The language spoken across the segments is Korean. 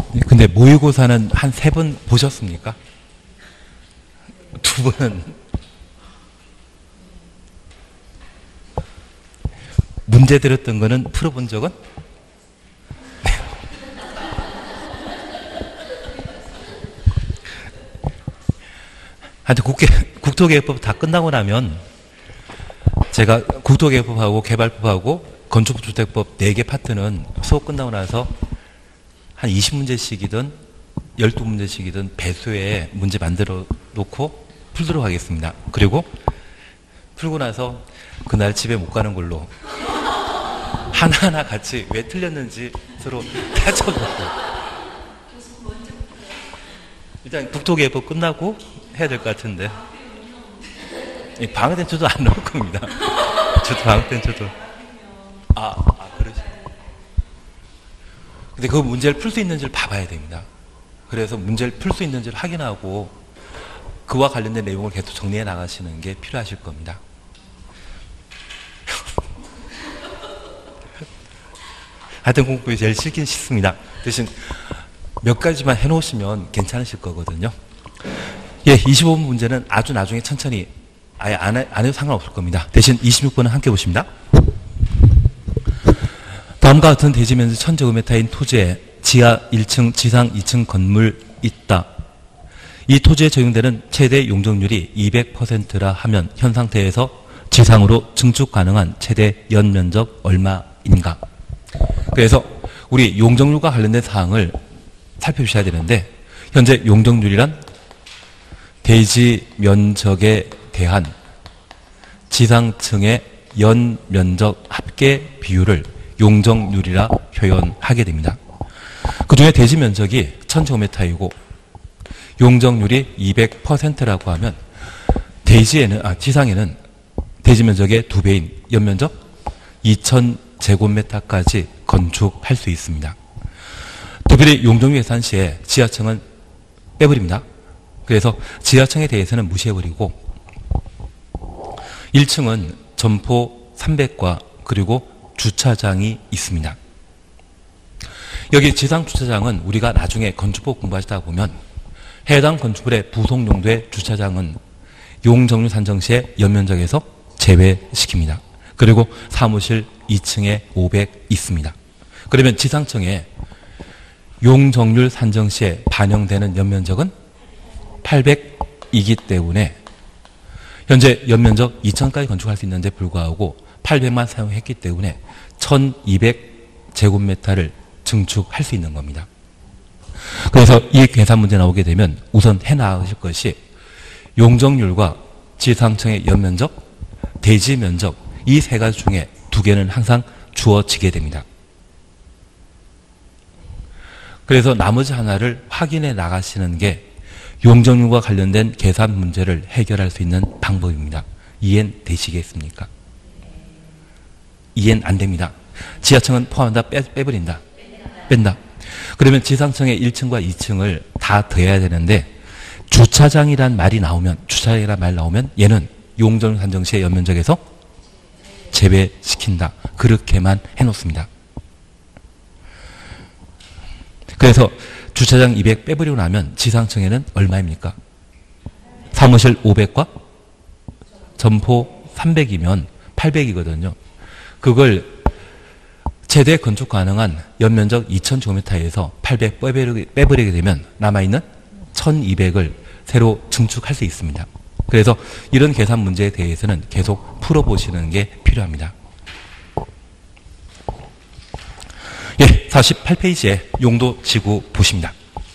근데 모의고사는 한 3번 보셨습니까? 2번은 문제 드렸던 거는 풀어본 적은? 네. 하여튼 국토개혁법 다 끝나고 나면 제가 국토개혁법하고 개발법하고 건축주택법 4개 파트는 수업 끝나고 나서 한 20문제씩이든 12문제씩이든 배수에 문제 만들어 놓고 풀도록 하겠습니다. 그리고 풀고 나서 그날 집에 못 가는 걸로 하나하나 같이 왜 틀렸는지 서로 따져보고 일단 국토개혁법 끝나고 해야 될 것 같은데 방학 때는 저도 안 나올 겁니다. 저도 방학 때는 저도 그러시. 근데 그 문제를 풀 수 있는지를 봐봐야 됩니다. 그래서 문제를 풀 수 있는지를 확인하고 그와 관련된 내용을 계속 정리해 나가시는 게 필요하실 겁니다. 하여튼 공부가 제일 싫긴 싫습니다. 대신 몇 가지만 해놓으시면 괜찮으실 거거든요. 예, 25번 문제는 아주 나중에 천천히 아예 안 해도 상관없을 겁니다. 대신 26번은 함께 보십니다. 다음과 같은 대지 면적 1000제곱미터인 토지에 지하 1층, 지상 2층 건물 있다. 이 토지에 적용되는 최대 용적률이 200%라 하면 현 상태에서 지상으로 증축 가능한 최대 연면적 얼마인가? 그래서 우리 용적률과 관련된 사항을 살펴주셔야 되는데 현재 용적률이란 대지 면적에 대한 지상층의 연면적 합계 비율을 용적률이라 표현하게 됩니다. 그 중에 대지 면적이 1000제곱미터이고 용적률이 200%라고 하면 지상에는 대지 면적의 2배인 연면적 2000제곱미터까지 건축할 수 있습니다. 특별히 용적률 계산 시에 지하층은 빼버립니다. 그래서 지하층에 대해서는 무시해버리고 1층은 점포 300과 그리고 주차장이 있습니다. 여기 지상 주차장은 우리가 나중에 건축법 공부하시다 보면 해당 건축물의 부속 용도의 주차장은 용적률 산정 시에 연면적에서 제외시킵니다. 그리고 사무실 2층에 500 있습니다. 그러면 지상층에 용적률 산정 시에 반영되는 연면적은 800이기 때문에 현재 연면적 2000까지 건축할 수 있는데 불구하고 800만 사용했기 때문에 1200제곱미터를 증축할 수 있는 겁니다. 그래서 이 계산 문제 나오게 되면 우선 해나가실 것이 용적률과 지상층의 연면적, 대지 면적 이 3가지 중에 2개는 항상 주어지게 됩니다. 그래서 나머지 하나를 확인해 나가시는 게 용적률과 관련된 계산 문제를 해결할 수 있는 방법입니다. 이해는 되시겠습니까? 이해는 안 됩니다. 지하층은 포함한다, 빼버린다. 뺀다. 그러면 지상층의 1층과 2층을 다 더해야 되는데 주차장이란 말이 나오면 얘는 용적률 산정 시의 연면적에서 제외시킨다. 그렇게만 해놓습니다. 그래서 주차장 200 빼버리고 나면 지상층에는 얼마입니까? 사무실 500과 점포 300이면 800이거든요. 그걸 최대 건축 가능한 연면적 2000제곱미터에서 800 빼버리게 되면 남아있는 1200을 새로 증축할 수 있습니다. 그래서 이런 계산 문제에 대해서는 계속 풀어보시는 게 필요합니다. 예, 48페이지에 용도 지구 보십니다.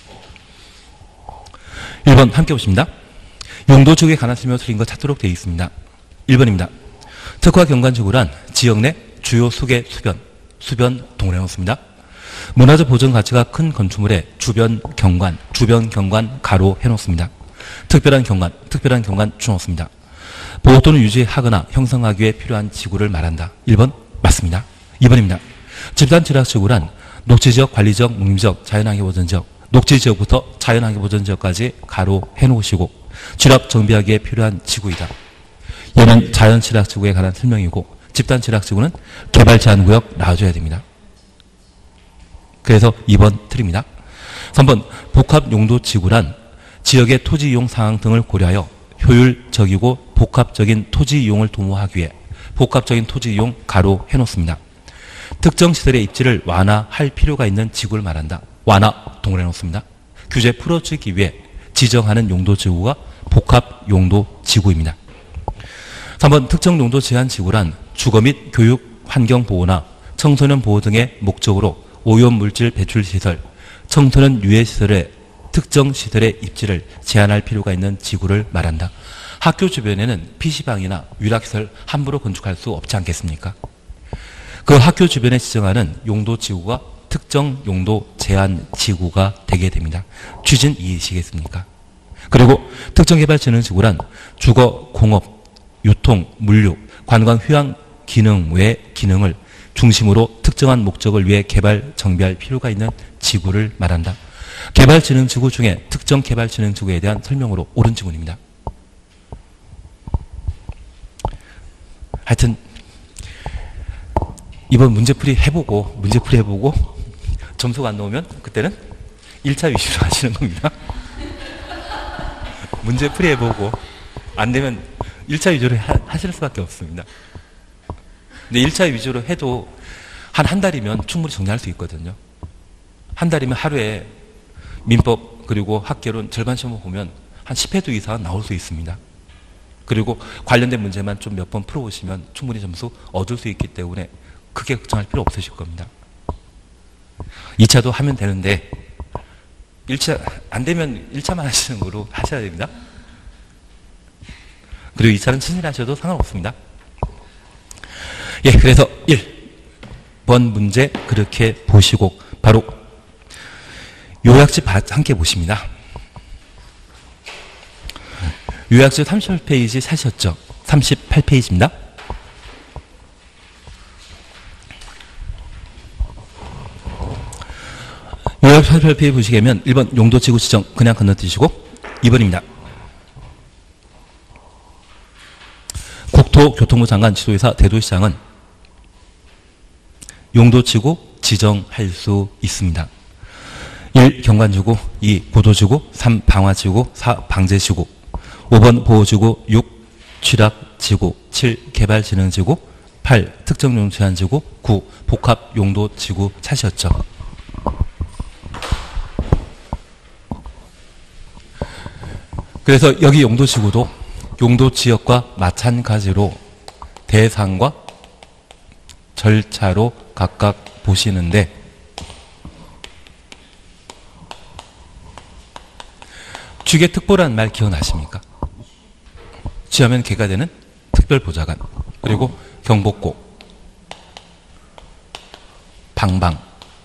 1번 함께 보십니다. 용도 지구에 관한 설명을 틀린 거 찾도록 되어 있습니다. 1번입니다. 특화 경관지구란 지역 내 주요 수계 수변 동을 해놓습니다. 문화적 보존 가치가 큰 건축물의 주변 경관 가로 해놓습니다. 특별한 경관 주놓습니다. 보호 또는 유지하거나 형성하기 위해 필요한 지구를 말한다. 1번 맞습니다. 2번입니다. 집단 지락지구란 녹지지역, 관리지역, 농림지역, 자연환경보전지역, 녹지지역부터 자연환경보전지역까지 가로 해놓으시고 지락 정비하기에 필요한 지구이다. 얘는 자연지락지구에 관한 설명이고 집단지락지구는 개발제한구역 놔줘야 됩니다. 그래서 2번 틀립니다. 3번 복합용도지구란 지역의 토지 이용 상황 등을 고려하여 효율적이고 복합적인 토지 이용을 도모하기 위해 복합적인 토지 이용 가로 해놓습니다. 특정 시설의 입지를 완화할 필요가 있는 지구를 말한다. 완화 동그래 놓습니다. 규제 풀어주기 위해 지정하는 용도지구가 복합용도지구입니다. 3번 특정 용도 제한 지구란 주거 및 교육 환경 보호나 청소년 보호 등의 목적으로 오염물질 배출 시설, 청소년 유해 시설의 특정 시설의 입지를 제한할 필요가 있는 지구를 말한다. 학교 주변에는 PC방이나 위락시설 함부로 건축할 수 없지 않겠습니까? 그 학교 주변에 지정하는 용도지구가 특정 용도 제한 지구가 되게 됩니다. 취지는 이해하시겠습니까? 그리고 특정개발진흥지구란 주거, 공업, 유통, 물류, 관광, 휴양 기능 외 기능을 중심으로 특정한 목적을 위해 개발, 정비할 필요가 있는 지구를 말한다. 개발진흥지구 중에 특정 개발진흥지구에 대한 설명으로 옳은 지문입니다. 하여튼 이번 문제풀이 해보고 점수가 안 나오면 그때는 1차 위주로 하시는 겁니다. 문제풀이 해보고 안 되면 1차 위주로 하실 수밖에 없습니다. 근데 1차 위주로 해도 한 달이면 충분히 정리할 수 있거든요. 한 달이면 하루에 민법 그리고 학개론 절반 시험을 보면 한 10회도 이상은 나올 수 있습니다. 그리고 관련된 문제만 좀 몇 번 풀어보시면 충분히 점수 얻을 수 있기 때문에 크게 걱정할 필요 없으실 겁니다. 2차도 하면 되는데 1차 안 되면 1차만 하시는 거로 하셔야 됩니다. 그리고 2차는 친일 하셔도 상관없습니다. 예, 그래서 1번 문제 그렇게 보시고 바로 요약집 함께 보십니다. 요약집 38페이지 사셨죠? 38페이지입니다. 요약 38페이지 보시게 되면 1번 용도지구 지정 그냥 건너뛰시고 2번입니다. 국토교통부 장관 지도의사 대도시장은 용도지구 지정할 수 있습니다. 1. 경관지구 2. 고도지구 3. 방화지구 4. 방제지구 5번 보호지구 6. 취락지구 7. 개발진흥지구 8. 특정용도제한지구 9. 복합용도지구 찾으셨죠? 그래서 여기 용도지구도 용도지역과 마찬가지로 대상과 절차로 각각 보시는데 취계특보라는 말 기억나십니까? 취하면 개가 되는 특별보좌관 그리고 경복고 방방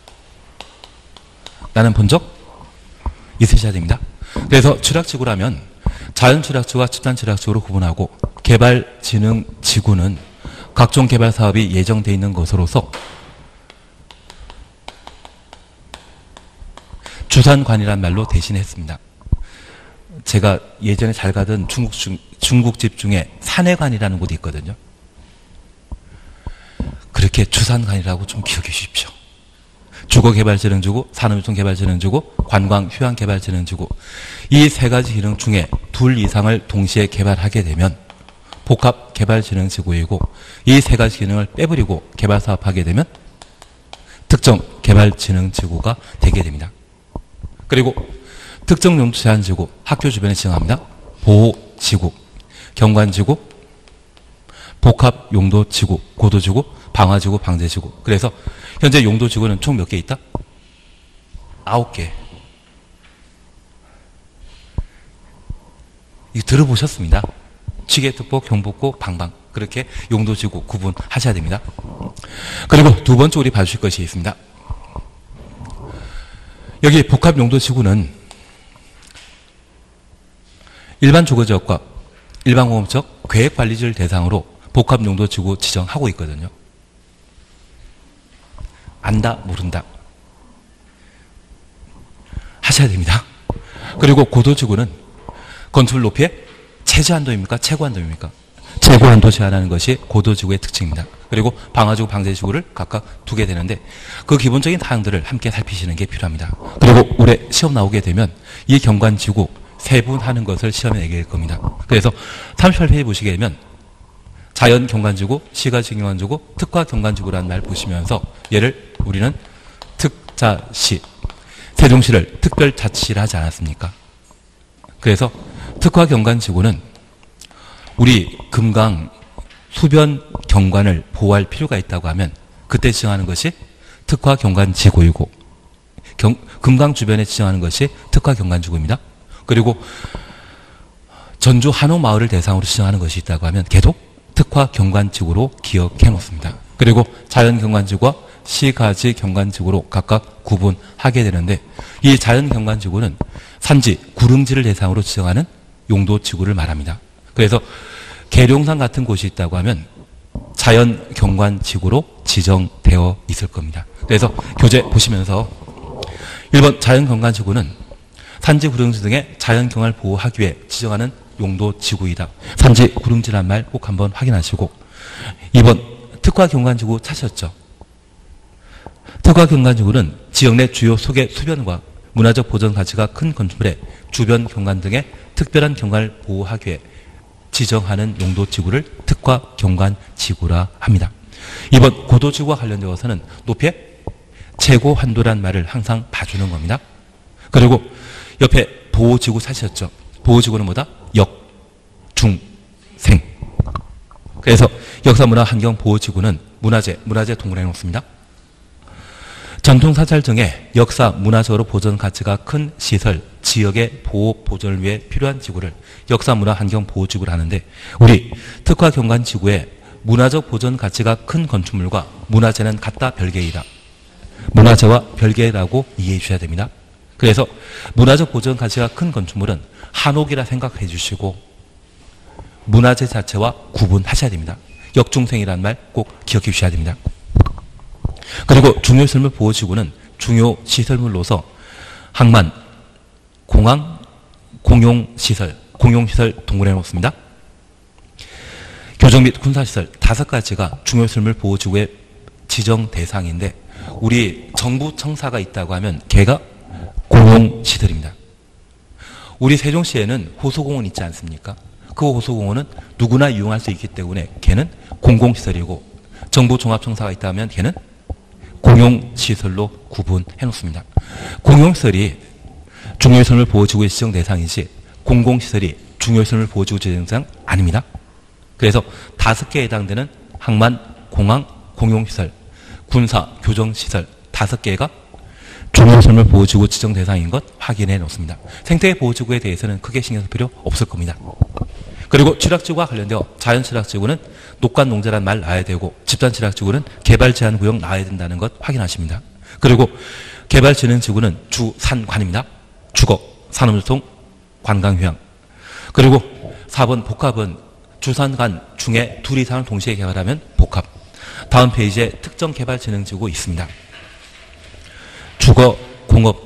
라는 본 적 있으셔야 됩니다. 그래서 취락지구라면 자연취락지구와 집단취락지구로 구분하고 개발진흥지구는 각종 개발사업이 예정되어 있는 것으로서 주산관이라는 말로 대신했습니다. 제가 예전에 잘 가던 중국집 중에 산해관이라는 곳이 있거든요. 그렇게 주산관이라고 좀 기억해 주십시오. 주거개발진흥지구, 산업유통개발진흥지구, 관광휴양개발진흥지구 이 세 가지 기능 중에 둘 이상을 동시에 개발하게 되면 복합개발진흥지구이고 이 세 가지 기능을 빼버리고 개발사업하게 되면 특정개발진흥지구가 되게 됩니다. 그리고 특정용도제한지구 학교 주변에 지정합니다. 보호지구, 경관지구, 복합용도지구, 고도지구, 방화지구, 방제지구. 그래서 현재 용도지구는 총 몇 개 있다? 9개. 이거 들어보셨습니다. 취계특보, 경복고, 방방. 그렇게 용도지구 구분하셔야 됩니다. 그리고 두 번째 우리 봐주실 것이 있습니다. 여기 복합용도지구는 일반 주거지역과 일반 공업지역 계획관리지를 대상으로 복합용도지구 지정하고 있거든요. 안다, 모른다. 하셔야 됩니다. 그리고 고도지구는 건축 높이의 최저한도입니까? 최고한도입니까? 최고 한도 제한하는 것이 고도지구의 특징입니다. 그리고 방화지구, 방제지구를 각각 두게 되는데 그 기본적인 사항들을 함께 살피시는 게 필요합니다. 그리고 올해 시험 나오게 되면 이 경관지구 세분하는 것을 시험에 내게 될 겁니다. 그래서 38페이지 보시게 되면 자연 경관지구, 시가지 경관지구, 특화 경관지구라는 말 보시면서 얘를 우리는 특자시, 세종시를 특별자치시를 하지 않았습니까? 그래서 특화 경관지구는 우리 금강 수변 경관을 보호할 필요가 있다고 하면 그때 지정하는 것이 특화 경관지구이고 금강 주변에 지정하는 것이 특화 경관지구입니다. 그리고 전주 한옥마을을 대상으로 지정하는 것이 있다고 하면 걔도 특화 경관지구로 기억해 놓습니다. 그리고 자연 경관지구와 시가지 경관지구로 각각 구분하게 되는데 이 자연 경관지구는 산지, 구릉지를 대상으로 지정하는 용도지구를 말합니다. 그래서 계룡산 같은 곳이 있다고 하면 자연 경관지구로 지정되어 있을 겁니다. 그래서 교재 보시면서 1번 자연 경관지구는 산지, 구릉지 등의 자연 경관을 보호하기 위해 지정하는 용도지구이다. 산지, 구릉지란 말 꼭 한번 확인하시고 2번 특화 경관지구 찾으셨죠? 특화 경관지구는 지역 내 주요 소개 수변과 문화적 보전 가치가 큰 건축물의 주변 경관 등의 특별한 경관을 보호하기 위해 지정하는 용도지구를 특화 경관지구라 합니다. 2번 고도지구와 관련되어서는 높이의 최고 한도란 말을 항상 봐주는 겁니다. 그리고 옆에 보호지구 찾으셨죠? 보호지구는 뭐다? 역, 중, 생. 그래서 역사문화환경보호지구는 문화재 동그라미 놓습니다. 전통사찰 등의 역사, 문화적으로 보존 가치가 큰 시설, 지역의 보호, 보존을 위해 필요한 지구를 역사문화환경보호지구를 하는데 우리 특화 경관지구에 문화적 보존 가치가 큰 건축물과 문화재는 같다 별개이다. 문화재와 별개라고 이해해 주셔야 됩니다. 그래서 문화적 보존 가치가 큰 건축물은 한옥이라 생각해 주시고 문화재 자체와 구분하셔야 됩니다. 역중생이라는 말 꼭 기억해 주셔야 됩니다. 그리고 중요시설물 보호지구는 중요시설물로서 항만, 공항, 공용시설 동그라미 놓습니다. 교정 및 군사시설 5가지가 중요시설물 보호지구의 지정 대상인데 우리 정부 청사가 있다고 하면 걔가 공용시설입니다. 우리 세종시에는 호수공원 있지 않습니까? 그 호수공원은 누구나 이용할 수 있기 때문에 걔는 공공시설이고 정부 종합청사가 있다면 걔는 공용시설로 구분해 놓습니다. 공용시설이 중요시설물 보호지구의 지정 대상이지 공공시설이 중요시설물 보호지구 지정 대상 아닙니다. 그래서 5개에 해당되는 항만, 공항, 공용시설, 군사, 교정시설 5개가 중요시설물 보호지구 지정 대상인 것 확인해 놓습니다. 생태 보호지구에 대해서는 크게 신경 쓸 필요 없을 겁니다. 그리고 취락지구와 관련되어 자연취락지구는 녹관 농자란 말 나와야 되고 집단취락지구는 개발제한구역 나와야 된다는 것 확인하십니다. 그리고 개발진흥지구는 주산관입니다. 주거, 산업유통, 관광휴양. 그리고 4번 복합은 주산관 중에 둘 이상을 동시에 개발하면 복합. 다음 페이지에 특정 개발진흥지구 있습니다. 주거, 공업,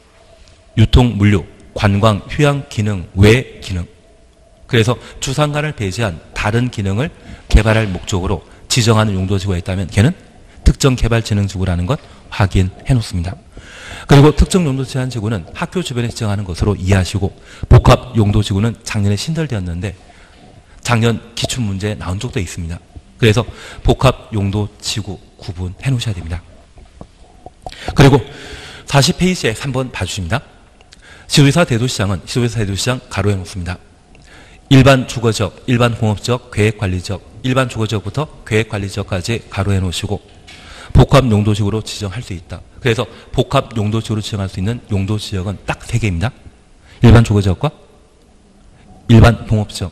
유통, 물류, 관광, 휴양 기능 외 기능. 그래서 주산관을 배제한 다른 기능을 개발할 목적으로 지정하는 용도지구가 있다면 걔는 특정 개발진흥지구라는 것 확인해 놓습니다. 그리고 특정 용도제한지구는 학교 주변에 지정하는 것으로 이해하시고 복합 용도지구는 작년에 신설되었는데 작년 기출문제에 나온 적도 있습니다. 그래서 복합 용도지구 구분해 놓으셔야 됩니다. 그리고 40페이지에 3번 봐주십니다. 시도지사 대도시장은 시도지사 대도시장 가로해 놓습니다. 일반 주거지역, 일반 공업지역, 계획관리지역, 일반 주거지역부터 계획관리지역까지 가로해 놓으시고 복합 용도지구로 지정할 수 있다. 그래서 복합 용도지구로 지정할 수 있는 용도지역은 딱 3개입니다. 일반 주거지역과 일반 공업지역,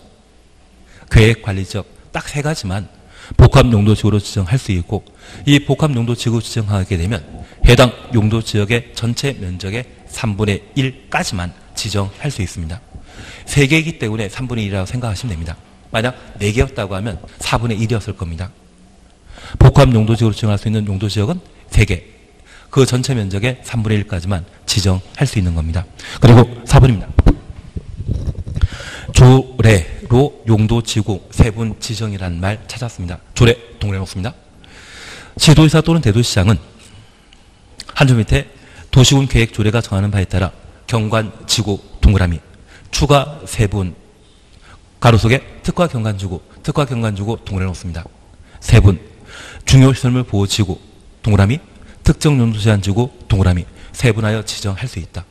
계획관리지역 딱 3가지만 복합 용도지구로 지정할 수 있고 이 복합 용도지구 지정하게 되면 해당 용도지역의 전체 면적의 3분의 1까지만 지정할 수 있습니다. 3개이기 때문에 3분의 1이라고 생각하시면 됩니다. 만약 4개였다고 하면 4분의 1이었을 겁니다. 복합 용도지구로 지정할 수 있는 용도지역은 3개. 그 전체 면적의 3분의 1까지만 지정할 수 있는 겁니다. 그리고 4번입니다. 조례, 조례로 용도지구 세분 지정이라는 말 찾았습니다. 조례 동그라미 놓습니다. 지도의사 또는 대도시장은 한 줄 밑에 도시군 계획 조례가 정하는 바에 따라 경관지구 동그라미 추가 세분 가로 속에 특화 경관지구 동그라미 놓습니다. 세분 중요시설물 보호지구 동그라미 특정 용도 제한지구 동그라미 세분하여 지정할 수 있다.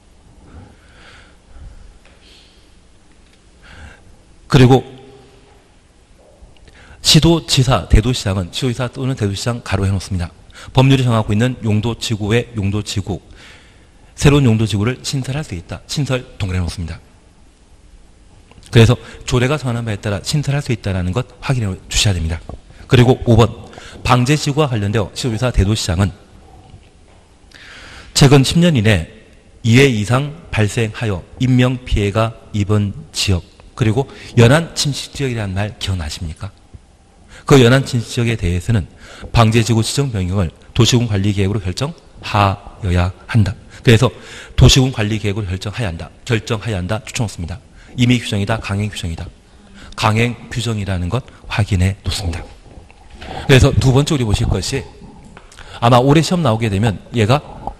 그리고 시도지사, 대도시장은 시도지사 또는 대도시장 가로 해놓습니다. 법률이 정하고 있는 용도지구의 용도지구, 새로운 용도지구를 신설할 수 있다. 신설 동그라미 해놓습니다. 그래서 조례가 정하는 바에 따라 신설할 수 있다는 것 확인해 주셔야 됩니다. 그리고 5번 방제지구와 관련되어 시도지사, 대도시장은 최근 10년 이내 2회 이상 발생하여 인명피해가 입은 지역 그리고 연안 침식지역이라는 말 기억나십니까? 그 연안 침식지역에 대해서는 방제지구 지정 변경을 도시군 관리계획으로 결정하여야 한다. 그래서 도시군 관리계획으로 결정하여야 한다. 추천했습니다. 임의 규정이다. 강행 규정이다. 강행 규정이라는 것 확인해 놓습니다. 그래서 두 번째 우리 보실 것이 아마 올해 시험 나오게 되면 얘가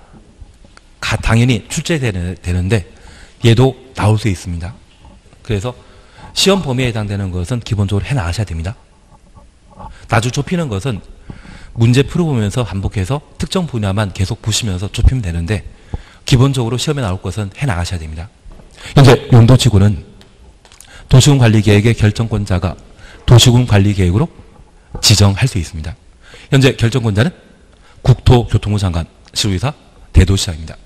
당연히 출제되는데 얘도 나올 수 있습니다. 그래서 시험 범위에 해당되는 것은 기본적으로 해나가셔야 됩니다. 나주 좁히는 것은 문제 풀어보면서 반복해서 특정 분야만 계속 보시면서 좁히면 되는데 기본적으로 시험에 나올 것은 해나가셔야 됩니다. 현재 용도지구는 도시군관리계획의 결정권자가 도시군관리계획으로 지정할 수 있습니다. 현재 결정권자는 국토교통부 장관, 시도지사, 대도시장입니다.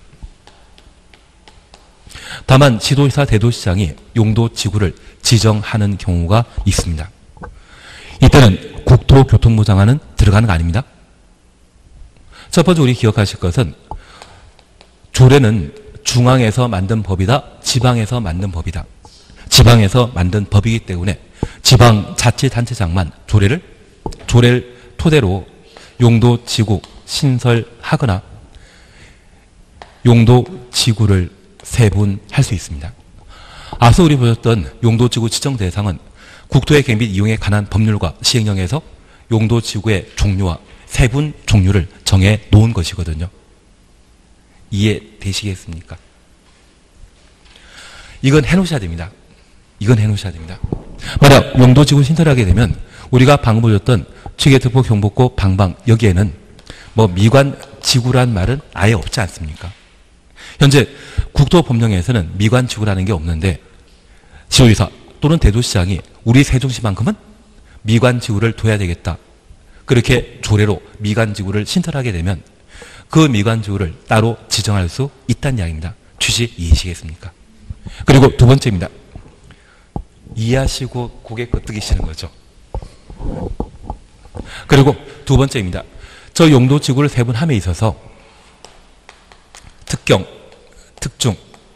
다만 지도지사, 대도시장이 용도지구를 지정하는 경우가 있습니다. 이때는 국토교통부 장관은 들어가는 거 아닙니다. 첫 번째 우리 기억하실 것은 조례는 중앙에서 만든 법이다. 지방에서 만든 법이다. 지방에서 만든 법이기 때문에 지방자치단체장만 조례를 토대로 용도지구 신설하거나 용도지구를 세분할 수 있습니다. 앞서 우리 보셨던 용도지구 지정 대상은 국토의 계획 및 이용에 관한 법률과 시행령에서 용도지구의 종류와 세분 종류를 정해 놓은 것이거든요. 이해되시겠습니까? 이건 해놓으셔야 됩니다. 만약 용도지구 신설하게 되면 우리가 방금 보셨던 취계특보, 경복고, 방방 여기에는 미관지구란 말은 아예 없지 않습니까? 현재 국토법령에서는 미관지구라는 게 없는데 시도지사 또는 대도시장이 우리 세종시만큼은 미관지구를 둬야 되겠다. 그렇게 조례로 미관지구를 신설하게 되면 그 미관지구를 따로 지정할 수 있다는 이야기입니다. 취지 이해하시겠습니까? 그리고 두 번째입니다. 이해하시고 고개 끄덕이시는 거죠. 그리고 두 번째입니다. 저 용도지구를 세분함에 있어서 특경, 특중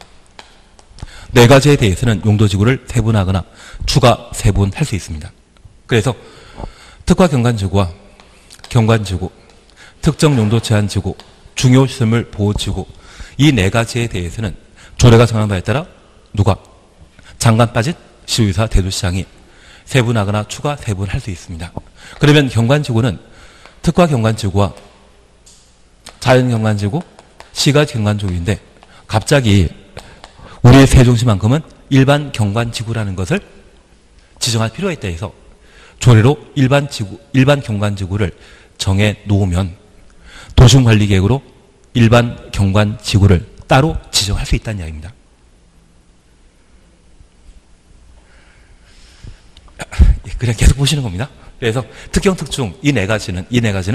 네 가지에 대해서는 용도지구를 세분하거나 추가 세분할 수 있습니다. 그래서 특화 경관지구와 경관지구, 특정 용도 제한지구, 중요시설물 보호지구 이 네 가지에 대해서는 조례가 정한 바에 따라 누가? 장관 빠진 시도지사, 대도시장이 세분하거나 추가 세분할 수 있습니다. 그러면 경관지구는 특화 경관지구와 자연 경관지구, 시가 경관지구인데 갑자기 우리 세종시만큼은 일반 경관지구라는 것을 지정할 필요가 있다 해서 조례로 일반 경관지구를 정해 놓으면 도시군관리계획으로 일반 경관지구를 따로 지정할 수 있다는 이야기입니다. 그냥 계속 보시는 겁니다. 그래서 특경, 특중 이 네 가지는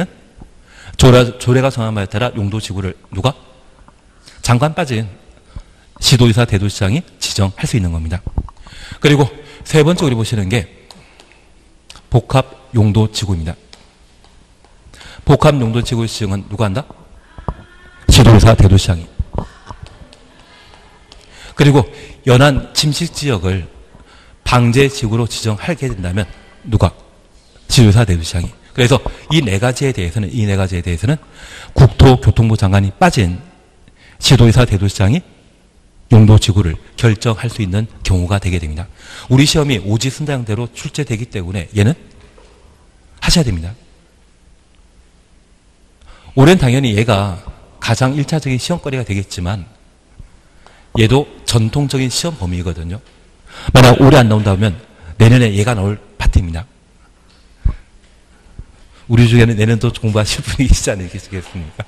조례가 정한 바에 따라 용도지구를 누가? 장관 빠진 시도지사, 대도시장이 지정할 수 있는 겁니다. 그리고 세 번째 우리 보시는 게 복합용도지구입니다. 복합용도지구 지정은 누가 한다? 시도지사, 대도시장이. 그리고 연안 침식지역을 방제지구로 지정하게 된다면 누가? 시도지사, 대도시장이. 그래서 이 네 가지에 대해서는 국토교통부 장관이 빠진 시도지사, 대도시장이 용도지구를 결정할 수 있는 경우가 되게 됩니다. 우리 시험이 오지선다형대로 출제되기 때문에 얘는 하셔야 됩니다. 올해는 당연히 얘가 가장 1차적인 시험거리가 되겠지만 얘도 전통적인 시험 범위거든요. 만약 올해 안 나온다면 내년에 얘가 나올 파트입니다. 우리 중에는 내년도 공부하실 분이 있지 않으시겠습니까?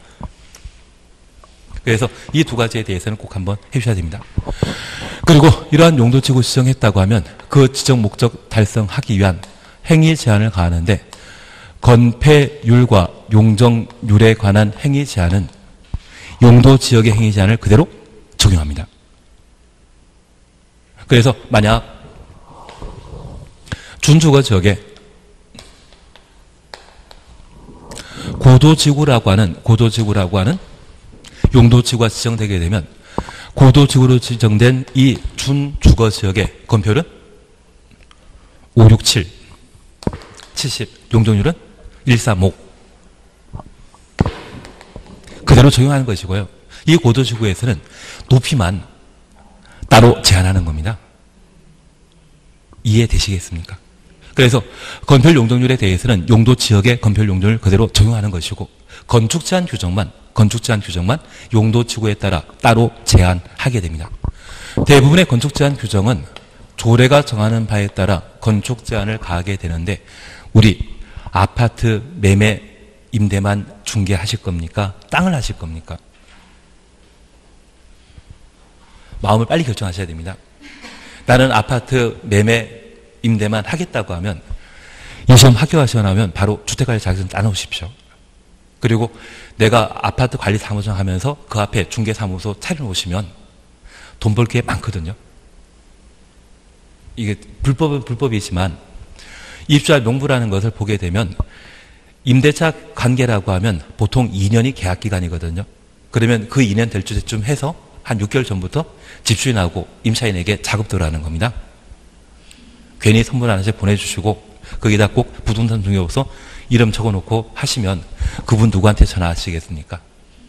그래서 이 두 가지에 대해서는 꼭 한번 해주셔야 됩니다. 그리고 이러한 용도지구 지정했다고 하면 그 지정 목적 달성하기 위한 행위 제한을 가하는데 건폐율과 용적률에 관한 행위 제한은 용도지역의 행위 제한을 그대로 적용합니다. 그래서 만약 준주거 지역에 고도지구라고 하는 용도지구가 지정되게 되면 고도지구로 지정된 이 준주거지역의 건폐율은 567, 70, 용적률은 135 그대로 적용하는 것이고요. 이 고도지구에서는 높이만 따로 제한하는 겁니다. 이해되시겠습니까? 그래서 건폐율 용적률에 대해서는 용도지역의 건폐율 용적률을 그대로 적용하는 것이고 건축 제한 규정만 용도지구에 따라 따로 제한하게 됩니다. 대부분의 건축 제한 규정은 조례가 정하는 바에 따라 건축 제한을 가하게 되는데 우리 아파트 매매 임대만 중개하실 겁니까? 땅을 하실 겁니까? 마음을 빨리 결정하셔야 됩니다. 나는 아파트 매매 임대만 하겠다고 하면 이 시험 합격하시고 나면 바로 주택관리 자격증 따놓으십시오. 그리고 내가 아파트 관리 사무소 하면서 그 앞에 중개사무소 차려놓으시면 돈 벌 게 많거든요. 이게 불법은 불법이지만 입주할 명부라는 것을 보게 되면 임대차 관계라고 하면 보통 2년이 계약기간이거든요. 그러면 그 2년 될 때쯤 해서 한 6개월 전부터 집주인하고 임차인에게 작업 들어가는 겁니다. 괜히 선물 하나씩 보내주시고 거기다 꼭 부동산 중개업소 이름 적어놓고 하시면 그분 누구한테 전화하시겠습니까?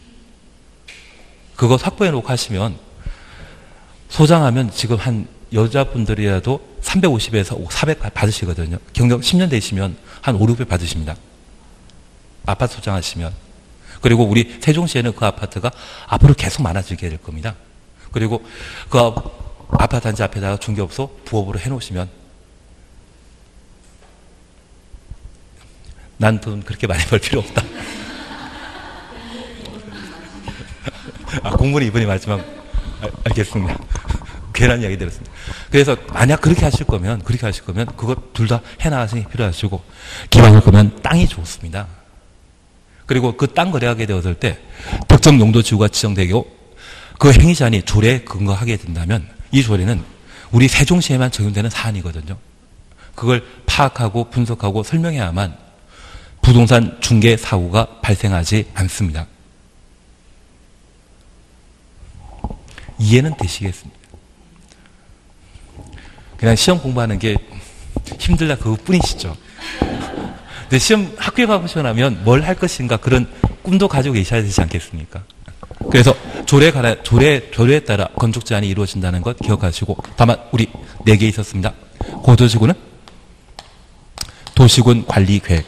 그거 확보해놓고 하시면 소장하면 지금 한 여자분들이라도 350에서 400 받으시거든요. 경력 10년 되시면 한 5, 600 받으십니다. 아파트 소장하시면. 그리고 우리 세종시에는 그 아파트가 앞으로 계속 많아지게 될 겁니다. 그리고 그 아파트 단지 앞에다가 중개업소 부업으로 해놓으시면 난 돈 그렇게 많이 벌 필요 없다. 공무원 이번이 마지막 알겠습니다. 괜한 이야기 들었습니다. 그래서 만약 그렇게 하실 거면 그거 둘 다 해나가시기 필요하시고 기반일 거면 땅이 좋습니다. 그리고 그 땅 거래하게 되었을 때 특정 용도 지구가 지정되고 그 행위 제한이 조례에 근거하게 된다면 이 조례는 우리 세종시에만 적용되는 사안이거든요. 그걸 파악하고 분석하고 설명해야만 부동산 중개 사고가 발생하지 않습니다. 이해는 되시겠습니까? 그냥 시험 공부하는 게 힘들다 그것뿐이시죠. 근데 시험 학교에 가보시고 나면 뭘 할 것인가 그런 꿈도 가지고 계셔야 되지 않겠습니까? 그래서 조례에 따라 건축 제한이 이루어진다는 것 기억하시고 다만 우리 4개 있었습니다. 고도지구는 도시군 관리계획,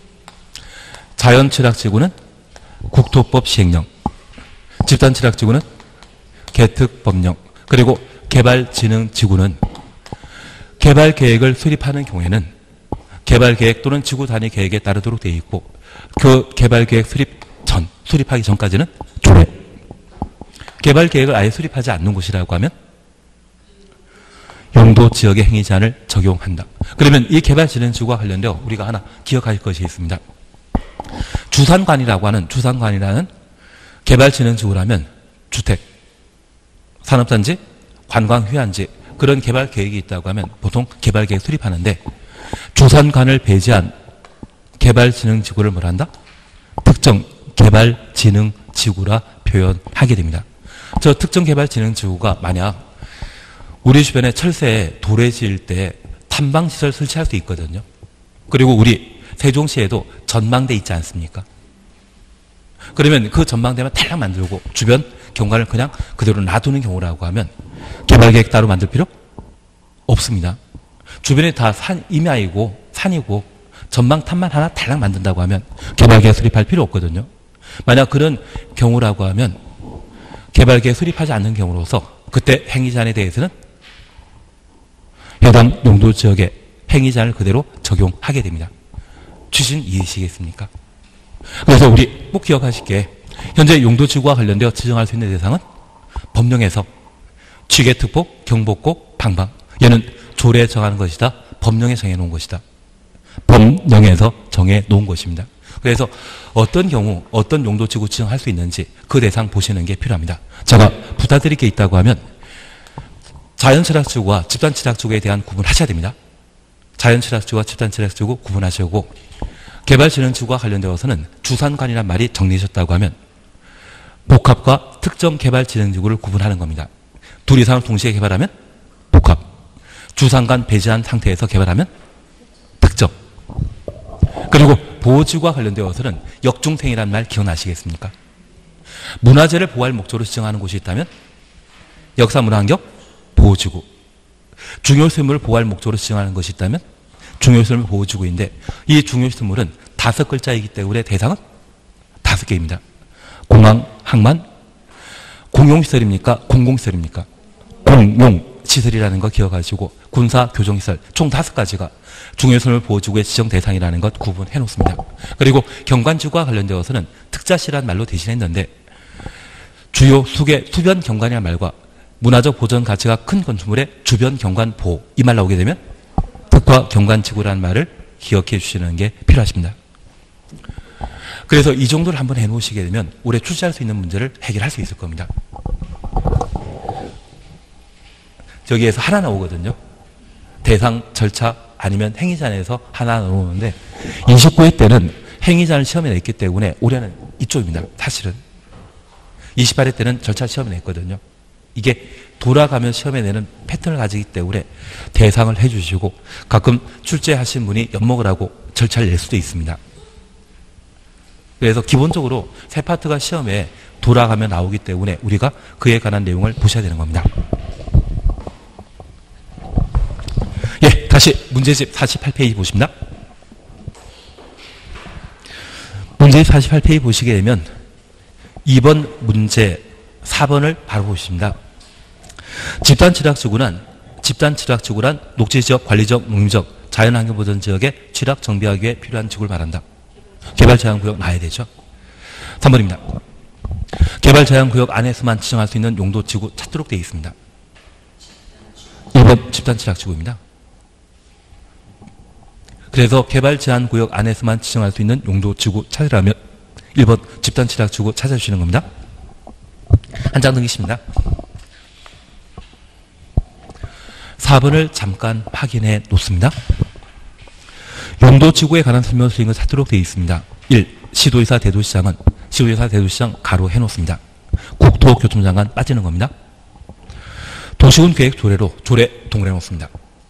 자연취락지구는 국토법 시행령, 집단취락지구는 개특법령, 그리고 개발진흥지구는 개발계획을 수립하는 경우에는 개발계획 또는 지구단위 계획에 따르도록 되어 있고 그 개발계획 수립하기 전까지는 조례. 개발계획을 아예 수립하지 않는 곳이라고 하면 용도지역의 행위 제한을 적용한다. 그러면 이 개발진흥지구와 관련되어 우리가 하나 기억할 것이 있습니다. 주산관이라는 개발진흥지구라면 주택, 산업단지, 관광휴양지 그런 개발계획이 있다고 하면 보통 개발계획 수립하는데 주산관을 배제한 개발진흥지구를 뭐라 한다? 특정 개발진흥지구라 표현하게 됩니다. 저 특정 개발진흥지구가 만약 우리 주변에 철새에 도래 지을 때 탐방시설 설치할 수 있거든요. 그리고 우리 세종시에도 전망대 있지 않습니까? 그러면 그 전망대만 탈락 만들고 주변 경관을 그냥 그대로 놔두는 경우라고 하면 개발계획 따로 만들 필요 없습니다. 주변에 다 임야이고 산이고 전망탑만 하나 달랑 만든다고 하면 개발계획 수립할 필요 없거든요. 만약 그런 경우라고 하면 개발계획 수립하지 않는 경우로서 그때 행위제한에 대해서는 해당 용도지역의 행위제한을 그대로 적용하게 됩니다. 취지는 이해하시겠습니까? 그래서 우리 꼭 기억하실 게 현재 용도지구와 관련되어 지정할 수 있는 대상은 법령에서 취계특보, 경복고, 방방 얘는 조례에 정하는 것이다. 법령에 정해놓은 것이다. 법령에서 정해놓은 것입니다. 그래서 어떤 경우 어떤 용도지구 지정할 수 있는지 그 대상 보시는 게 필요합니다. 제가 부탁드릴 게 있다고 하면 자연철학지구와 집단철학지구에 대한 구분하셔야 됩니다. 자연철학지구와 집단철학지구 구분하시고 개발진흥지구와 관련되어서는 주산관이란 말이 정리하셨다고 하면 복합과 특정 개발진흥지구를 구분하는 겁니다. 둘 이상을 동시에 개발하면 복합, 주산관 배제한 상태에서 개발하면 특정. 그리고 보호지구와 관련되어서는 역중생이라는 말 기억나시겠습니까? 문화재를 보호할 목적으로 지정하는 곳이 있다면 역사문화환경 보호지구, 중요시설물을 보호할 목적으로 지정하는 것이 있다면 중요시설물 보호지구인데 이 중요시설물은 5글자이기 때문에 대상은 5개입니다. 공항, 항만, 공용시설입니까? 공공시설입니까? 공용시설이라는 거 기억하시고 군사, 교정시설 총 5가지가 중요시설물 보호지구의 지정 대상이라는 것 구분해 놓습니다. 그리고 경관지구와 관련되어서는 특자시라는 말로 대신했는데 주요 수계, 수변 경관이라는 말과 문화적 보전 가치가 큰 건축물의 주변 경관 보호 이 말 나오게 되면 특화 경관지구라는 말을 기억해 주시는 게 필요하십니다. 그래서 이 정도를 한번 해놓으시게 되면 올해 출제할 수 있는 문제를 해결할 수 있을 겁니다. 저기에서 하나 나오거든요. 대상, 절차 아니면 행위잔에서 하나 나오는데 29회 때는 행위잔을 시험에 냈기 때문에 올해는 이쪽입니다. 사실은 28회 때는 절차 시험에 냈거든요. 이게 돌아가면 시험에 내는 패턴을 가지기 때문에 대상을 해주시고 가끔 출제하신 분이 엿먹을 하고 절차를 낼 수도 있습니다. 그래서 기본적으로 세 파트가 시험에 돌아가면 나오기 때문에 우리가 그에 관한 내용을 보셔야 되는 겁니다. 예, 다시 문제집 48페이지 보십니다. 문제집 48페이지 보시게 되면 2번 문제 4번을 바로 보십니다. 집단취락지구란 녹지지역, 관리적, 농림적, 자연환경보전지역의 취락 정비하기 위해 필요한 지구를 말한다. 개발제한구역 나야 되죠. 3번입니다. 개발제한구역 안에서만 지정할 수 있는 용도지구 찾도록 되어 있습니다. 1번 집단취락지구입니다. 그래서 개발제한구역 안에서만 지정할 수 있는 용도지구 찾으라면 1번 집단취락지구 찾아주시는 겁니다. 한 장 넘기십니다. 4번을 잠깐 확인해 놓습니다. 용도지구에 관한 설명을 드린 것 찾도록 되어 있습니다. 1. 시도의사 대도시장은 시도의사 대도시장 가로 해놓습니다. 국토교통장관 빠지는 겁니다. 도시군 계획 조례로 조례 동그래 놓습니다.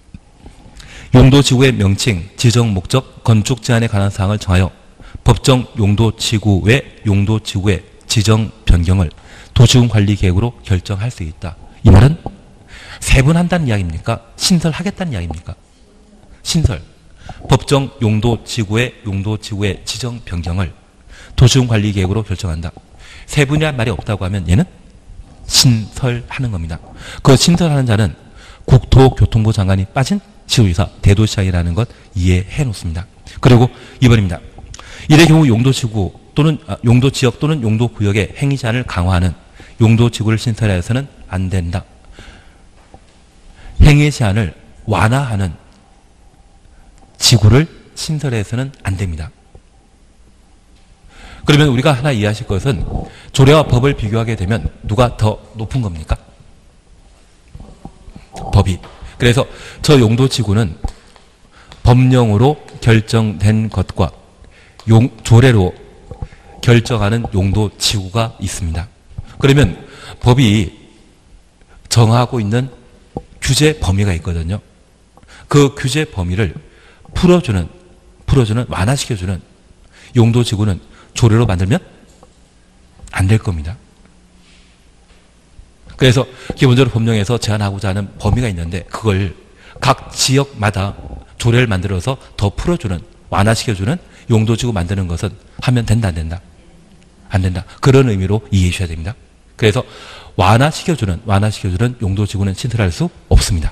용도지구의 명칭, 지정 목적, 건축 제한에 관한 사항을 정하여 법정 용도지구의 지정 변경을 도시군 관리 계획으로 결정할 수 있다. 이 말은 세분한다는 이야기입니까? 신설하겠다는 이야기입니까? 신설. 법정 용도지구의 지정 변경을 도시군 관리 계획으로 결정한다. 세분이란 말이 없다고 하면 얘는 신설하는 겁니다. 그 신설하는 자는 국토교통부 장관이 빠진 시도의사 대도시장이라는 것 이해해 놓습니다. 그리고 2번입니다. 이의 경우 용도지구 또는 용도지역 또는 용도구역의 행위제한을 강화하는 용도지구를 신설해서는 안 된다. 행위제한을 완화하는 지구를 신설해서는 안 됩니다. 그러면 우리가 하나 이해하실 것은 조례와 법을 비교하게 되면 누가 더 높은 겁니까? 법이. 그래서 저 용도지구는 법령으로 결정된 것과 조례로 결정하는 용도지구가 있습니다. 그러면 법이 정하고 있는 규제 범위가 있거든요. 그 규제 범위를 풀어주는, 완화시켜주는 용도지구는 조례로 만들면 안 될 겁니다. 그래서 기본적으로 법령에서 제한하고자 하는 범위가 있는데 그걸 각 지역마다 조례를 만들어서 더 풀어주는, 완화시켜주는 용도지구 만드는 것은 하면 된다, 안 된다? 안 된다. 그런 의미로 이해해 주셔야 됩니다. 그래서 완화시켜주는 용도지구는 신설할 수 없습니다.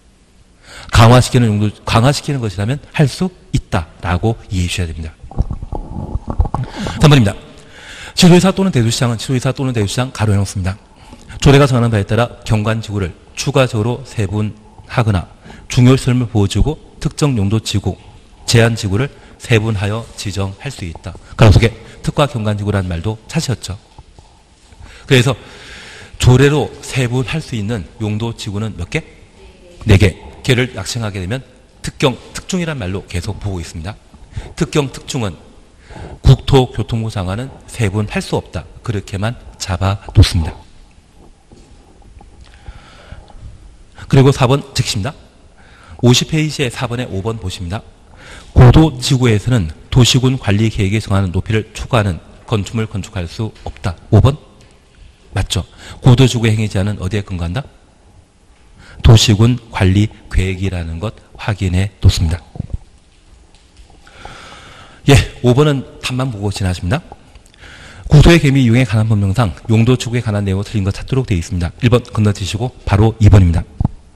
강화시키는 것이라면 할 수 있다라고 이해해 주셔야 됩니다. 3번입니다. 지도의사 또는 대도시장 가로해 놓습니다. 조례가 정하는 바에 따라 경관지구를 추가적으로 세분하거나 중요시설물 보호지구, 특정 용도지구, 제한지구를 세분하여 지정할 수 있다. 가로 속에 특화 경관지구라는 말도 찾으셨죠. 그래서 조례로 세분할 수 있는 용도지구는 몇 개? 4개. 걔를 약칭하게 되면 특중이란 말로 계속 보고 있습니다. 특중은 국토교통부 장관은 세분할 수 없다. 그렇게만 잡아놓습니다. 그리고 4번 즉시입니다. 50페이지의 4번에 5번 보십니다. 고도지구에서는 도시군 관리 계획에 정하는 높이를 초과하는 건축물을 건축할 수 없다. 5번? 맞죠? 고도지구에 행하지 않은 어디에 근거한다? 도시군 관리 계획이라는 것 확인해 놓습니다. 예, 5번은 답만 보고 지나십니다. 구도의 개미 이용에 관한 법령상 용도지구에 관한 내용을 틀린 것 찾도록 되어 있습니다. 1번 건너뛰시고 바로 2번입니다.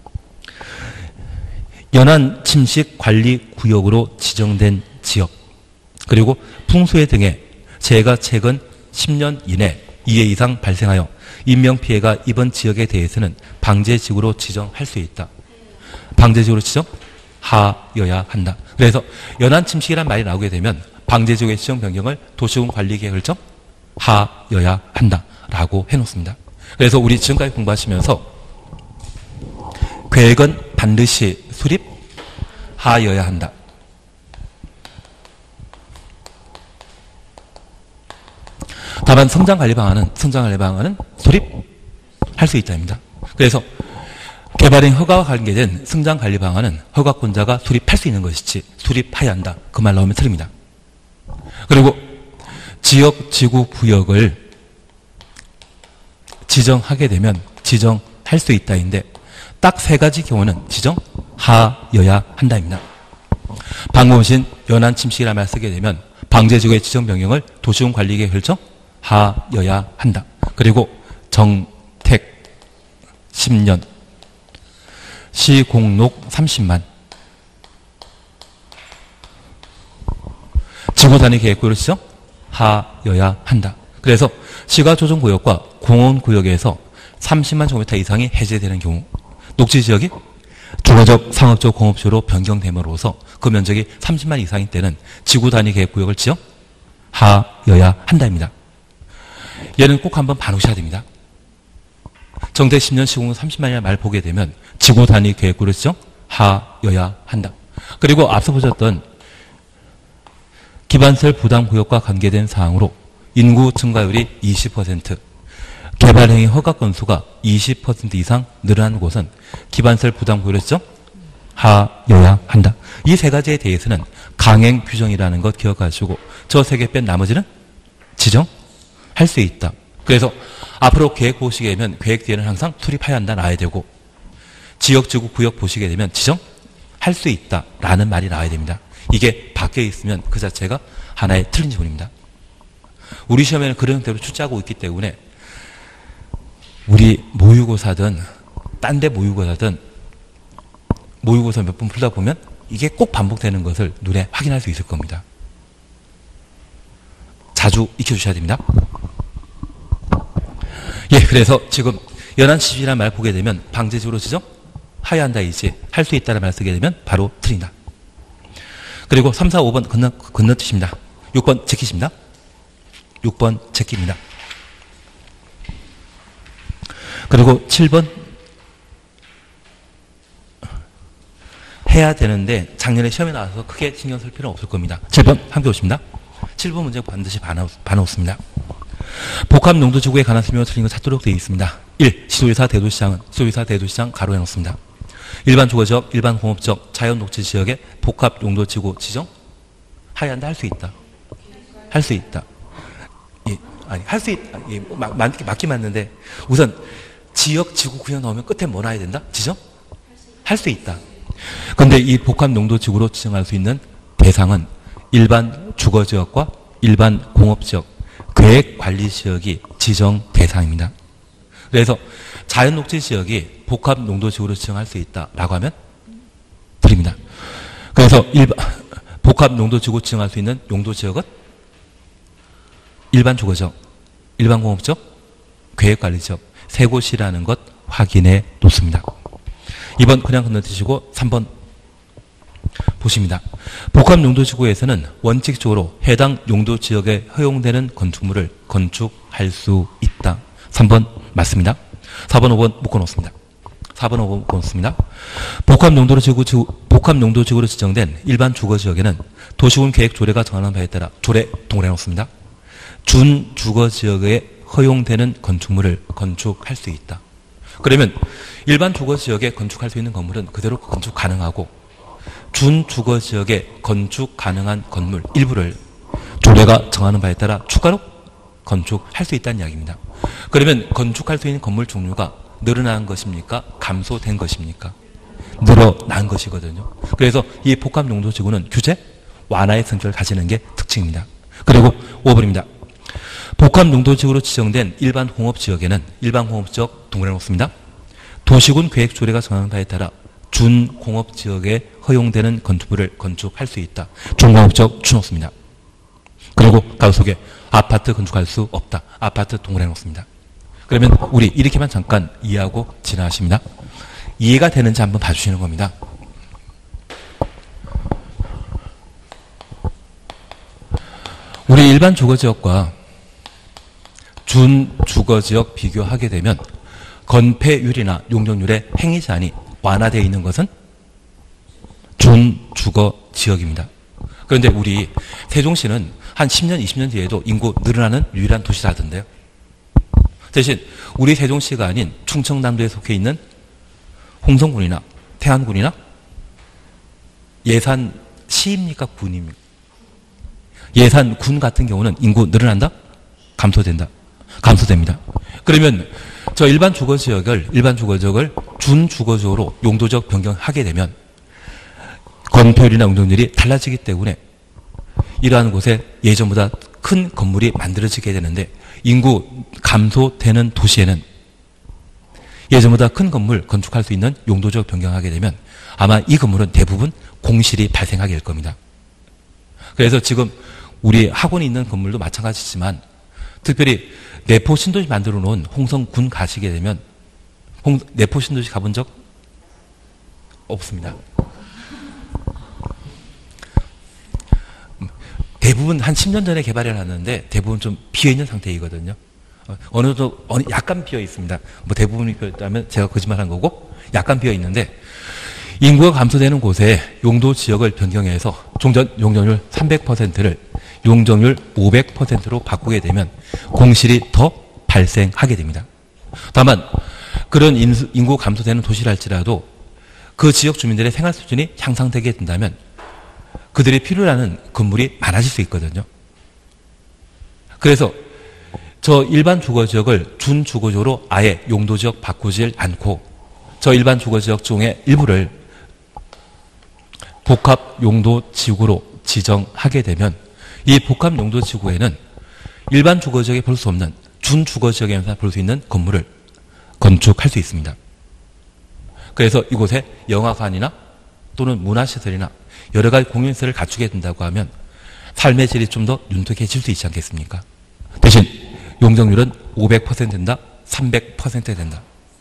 연안 침식 관리 구역으로 지정된 지역 그리고 풍수해 등의 재해가 최근 10년 이내 2회 이상 발생하여 인명피해가 입은 지역에 대해서는 방제지구로 지정할 수 있다. 방제지구로 지정하여야 한다. 그래서 연안 침식이란 말이 나오게 되면 방제지구의 지정 변경을 도시군 관리계획을 하여야 한다라고 해놓습니다. 그래서 우리 지금까지 공부하시면서 계획은 반드시 수립하여야 한다. 다만 성장관리 방안은 수립할 수 있다입니다. 그래서 개발행 허가와 관계된 성장관리 방안은 허가권자가 수립할 수 있는 것이지 수립해야 한다. 그 말 나오면 틀립니다. 그리고 지역 지구 구역을 지정하게 되면 지정할 수 있다인데 딱 3가지 경우는 지정하여야 한다입니다. 방금 보신 연안 침식이라는 말 쓰게 되면 방제지구의 지정 변경을 도시군 관리계획 결정하여야 한다. 그리고 정택 10년 시공록 30만 지구단위 계획구역을 지정하여야 한다. 그래서 시가조정구역과 공원구역에서 30만 제곱미터 이상이 해제되는 경우 녹지지역이 주거적, 상업적, 공업지로 변경됨으로써 그 면적이 30만 이상일 때는 지구단위 계획구역을 지정하여야 한다입니다. 얘는 꼭 한번 봐놓으셔야 됩니다. 정택 10년 시공록 30만이라는 말 보게 되면 지구단위 계획구역을 지정하여야 한다. 그리고 앞서 보셨던 기반시설 부담구역과 관계된 사항으로 인구 증가율이 20%, 개발행위 허가 건수가 20% 이상 늘어난 곳은 기반시설 부담구역을 지정하여야 한다. 이 3가지에 대해서는 강행 규정이라는 것 기억하시고 저 3개 뺀 나머지는 지정할 수 있다. 그래서 앞으로 계획 보시게 되면 계획 뒤에는 항상 수립해야 한다 나와야 되고 지역지구 구역 보시게 되면 지정할 수 있다라는 말이 나와야 됩니다. 이게 바뀌어 있으면 그 자체가 하나의 틀린 지문입니다. 우리 시험에는 그런 형태로 출제하고 있기 때문에 우리 모의고사든 딴 데 모의고사든 모의고사 몇 번 풀다 보면 이게 꼭 반복되는 것을 눈에 확인할 수 있을 겁니다. 자주 익혀주셔야 됩니다. 예, 그래서 지금 연안 침식이라는 말 보게 되면 방제지구로 지정하여야 한다이지 할 수 있다는 말 쓰게 되면 바로 틀린다. 그리고 3, 4, 5번 건너뛰십니다. 6번 제끼십니다. 6번 제끼입니다. 그리고 7번 해야 되는데 작년에 시험에 나와서 크게 신경 쓸 필요는 없을 겁니다. 7번 함께 오십니다. 7번 문제 반드시 봐놓습니다. 복합용도지구에 관한 설명을 틀린 거 찾도록 되어 있습니다. 1. 시도의사 대도시장 가로해 놓습니다. 일반 주거지역, 일반 공업지역, 자연녹지지역에 복합용도지구 지정 하여야 한다. 할 수 있다. 할 수 있다. 예, 아니 할 수 있다. 예, 맞긴 맞는데 우선 지역, 지구 그냥 나오면 끝에 뭐 나야 된다? 지정? 할 수 있다. 근데 이 복합용도지구로 지정할 수 있는 대상은 일반 주거지역과 일반 공업지역, 계획관리지역이 지정 대상입니다. 그래서 자연녹지지역이 복합용도지구로 지정할 수 있다라고 하면 드립니다. 그래서 복합용도지구 지정할 수 있는 용도지역은 일반 주거지역, 일반 공업지역, 계획관리지역 세 곳이라는 것 확인해 놓습니다. 2번 그냥 건너뛰시고 3번 보십니다. 복합용도지구에서는 원칙적으로 해당 용도지역에 허용되는 건축물을 건축할 수 있다. 3번 맞습니다. 4번, 5번 묶어놓습니다. 4번, 5번 묶어놓습니다. 복합용도지구로 지정된 일반 주거지역에는 도시군 계획 조례가 정하는 바에 따라 조례 동그래 놓습니다. 준주거지역에 허용되는 건축물을 건축할 수 있다. 그러면 일반 주거지역에 건축할 수 있는 건물은 그대로 건축 가능하고 준주거지역에 건축 가능한 건물 일부를 조례가 정하는 바에 따라 추가로 건축할 수 있다는 이야기입니다. 그러면 건축할 수 있는 건물 종류가 늘어난 것입니까? 감소된 것입니까? 늘어난 것이거든요. 그래서 이 복합용도지구는 규제 완화의 성격을 가지는 게 특징입니다. 그리고 5번입니다. 복합용도지구로 지정된 일반 공업지역에는 일반 공업지역 동그래 놓습니다. 도시군 계획조례가 정하는 바에 따라 준공업지역에 허용되는 건축물을 건축할 수 있다. 준공업지역 주놓습니다. 그리고 가로 속에 아파트 건축할 수 없다. 아파트 동그래 놓습니다. 그러면 우리 이렇게만 잠깐 이해하고 지나가십니다. 이해가 되는지 한번 봐주시는 겁니다. 우리 일반 주거지역과 준주거지역 비교하게 되면 건폐율이나 용적률의 행위 제한이 완화되어 있는 것은 준주거지역입니다. 그런데 우리 세종시는 한 10년, 20년 뒤에도 인구 늘어나는 유일한 도시라던데요. 대신 우리 세종시가 아닌 충청남도에 속해 있는 홍성군이나 태안군이나 예산시입니까? 군입니까? 예산군 같은 경우는 인구 늘어난다? 감소된다? 감소됩니다. 그러면 저 일반 주거지역을 준주거지역으로 용도적 변경하게 되면 건폐율이나 용적률이 달라지기 때문에 이러한 곳에 예전보다 큰 건물이 만들어지게 되는데 인구 감소되는 도시에는 예전보다 큰 건물 건축할 수 있는 용도적 변경하게 되면 아마 이 건물은 대부분 공실이 발생하게 될 겁니다. 그래서 지금 우리 학원이 있는 건물도 마찬가지지만 특별히 내포 신도시 만들어 놓은 홍성군 가시게 되면 내포 신도시 가본 적 없습니다. 대부분 한 10년 전에 개발해 놨는데 대부분 좀 비어있는 상태이거든요. 어느 정도 약간 비어 있습니다. 뭐 대부분이 비어 있다면 제가 거짓말한 거고 약간 비어 있는데 인구가 감소되는 곳에 용도 지역을 변경해서 종전 용적률 300%를 용적률 500%로 바꾸게 되면 공실이 더 발생하게 됩니다. 다만 그런 인구 감소되는 도시랄지라도 그 지역 주민들의 생활 수준이 향상되게 된다면 그들이 필요로 하는 건물이 많아질 수 있거든요. 그래서 저 일반 주거지역을 준주거지역으로 아예 용도지역 바꾸질 않고 저 일반 주거지역 중에 일부를 복합용도지구로 지정하게 되면 이 복합용도지구에는 일반 주거지역에 볼 수 없는 준주거지역에서 볼 수 있는 건물을 건축할 수 있습니다. 그래서 이곳에 영화관이나 또는 문화시설이나 여러 가지 공용시설을 갖추게 된다고 하면 삶의 질이 좀 더 윤택해질 수 있지 않겠습니까? 대신 용적률은 500% 된다, 300% 된다.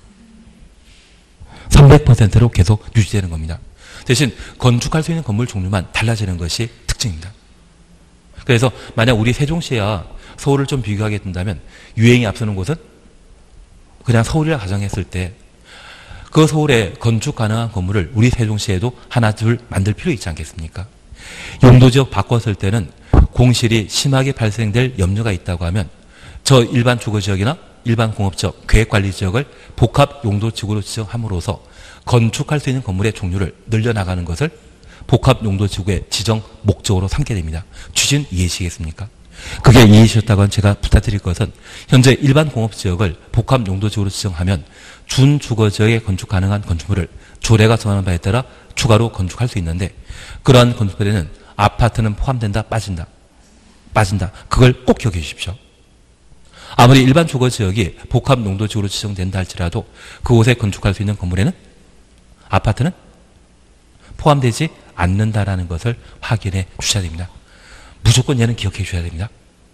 300%로 계속 유지되는 겁니다. 대신 건축할 수 있는 건물 종류만 달라지는 것이 특징입니다. 그래서 만약 우리 세종시와 서울을 좀 비교하게 된다면 유행이 앞서는 곳은 그냥 서울이라 가정했을 때 그 서울에 건축 가능한 건물을 우리 세종시에도 하나 둘 만들 필요 있지 않겠습니까? 용도지역 바꿨을 때는 공실이 심하게 발생될 염려가 있다고 하면 저 일반 주거지역이나 일반 공업지역, 계획관리지역을 복합용도지구로 지정함으로써 건축할 수 있는 건물의 종류를 늘려나가는 것을 복합용도지구의 지정 목적으로 삼게 됩니다. 취지는 이해하시겠습니까? 그게 이해하셨다고 제가 부탁드릴 것은 현재 일반 공업지역을 복합용도지역으로 지정하면 준주거지역에 건축 가능한 건축물을 조례가 정하는 바에 따라 추가로 건축할 수 있는데 그러한 건축물에는 아파트는 포함된다, 빠진다. 빠진다. 그걸 꼭 기억해 주십시오. 아무리 일반 주거지역이 복합용도지역으로 지정된다 할지라도 그곳에 건축할 수 있는 건물에는 아파트는 포함되지 않는다라는 것을 확인해 주셔야 됩니다. 무조건 얘는 기억해 주셔야 됩니다.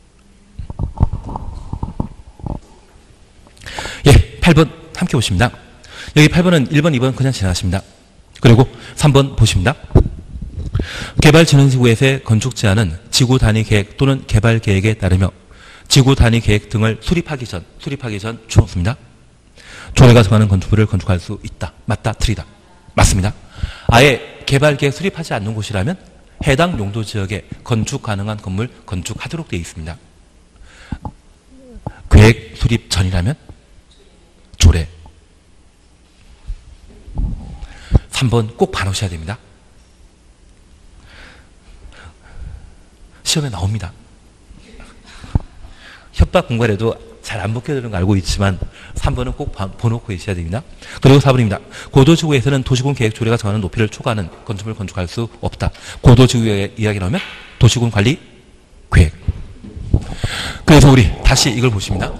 예, 8번 함께 보십니다. 여기 8번은 1번, 2번 그냥 지나가십니다. 그리고 3번 보십니다. 개발진흥지구에서의 건축 제한은 지구 단위 계획 또는 개발 계획에 따르며 지구 단위 계획 등을 수립하기 전 주없습니다. 조례가 정하는 건축물을 건축할 수 있다. 맞다, 틀리다. 맞습니다. 아예 개발 계획 수립하지 않는 곳이라면 해당 용도 지역에 건축 가능한 건물 건축하도록 되어 있습니다. 계획 수립 전이라면 조례. 3번 꼭 봐놓으셔야 됩니다. 시험에 나옵니다. 협박 공갈에도 잘 안 먹혀드는 거 알고 있지만 3번은 꼭 보놓고 계셔야 됩니다. 그리고 4번입니다. 고도지구에서는 도시군 계획 조례가 정하는 높이를 초과하는 건축물을 건축할 수 없다. 고도지구 이야기 나오면 도시군 관리 계획. 그래서 우리 다시 이걸 보십니다.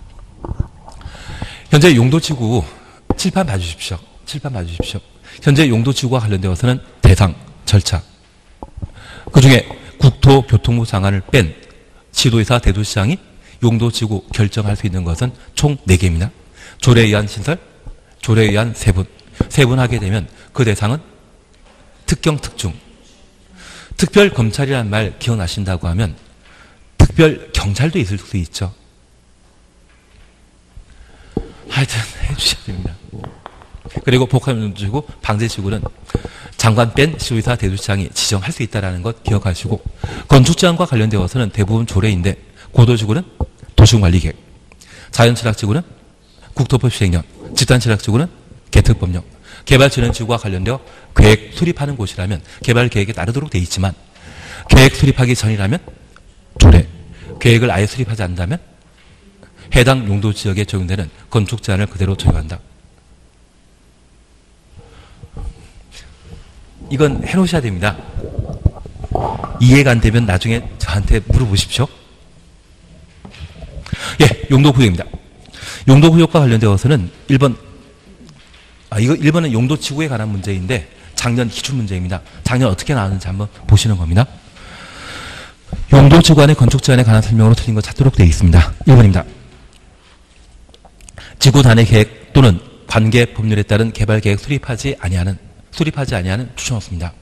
현재 용도지구 칠판 봐주십시오. 칠판 봐주십시오. 현재 용도지구와 관련되어서는 대상, 절차. 그중에 국토교통부 장관을 뺀 지도의사 대도시장이 용도지구 결정할 수 있는 것은 총 4개입니다. 조례에 의한 신설, 조례에 의한 세분. 세분하게 되면 그 대상은 특경, 특중. 특별검찰이라는 말 기억나신다고 하면 특별경찰도 있을 수 있죠. 하여튼 해주셔야 됩니다. 그리고 복합용도지구, 방제지구는 장관 뺀 시도의사 대도시장이 지정할 수 있다는 것 기억하시고 건축제한과 관련되어서는 대부분 조례인데 고도지구는 도시군관리계획, 자연철학지구는 국토법 시행령, 집단철학지구는 개특법령, 개발진흥지구와 관련되어 계획 수립하는 곳이라면 개발계획에 따르도록 되어 있지만 계획 수립하기 전이라면 조례, 계획을 아예 수립하지 않는다면 해당 용도지역에 적용되는 건축제한을 그대로 적용한다. 이건 해놓으셔야 됩니다. 이해가 안 되면 나중에 저한테 물어보십시오. 예, 용도구역입니다. 용도구역과 관련되어서는 1번, 이거 1번은 용도지구에 관한 문제인데 작년 기출 문제입니다. 작년 어떻게 나왔는지 한번 보시는 겁니다. 용도지구 안의 건축제한에 관한 설명으로 틀린 것 찾도록 되어 있습니다. 1번입니다. 지구 단위 계획 또는 관계 법률에 따른 개발 계획 수립하지 아니하는 추천없습니다.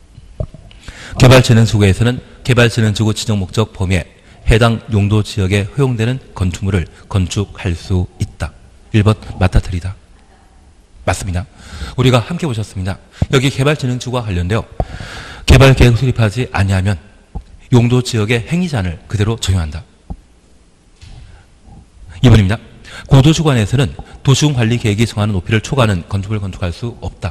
개발진흥지구에서는 개발진흥지구 지정 목적 범위에 해당 용도 지역에 허용되는 건축물을 건축할 수 있다. 1번 맞다, 틀리다. 맞습니다. 우리가 함께 보셨습니다. 여기 개발진흥지구와 관련되어 개발계획 수립하지 아니하면 용도 지역의 행위제한을 그대로 적용한다. 2번입니다. 고도지구 안에서는 도시군 관리 계획이 정하는 높이를 초과하는 건축물을 건축할 수 없다.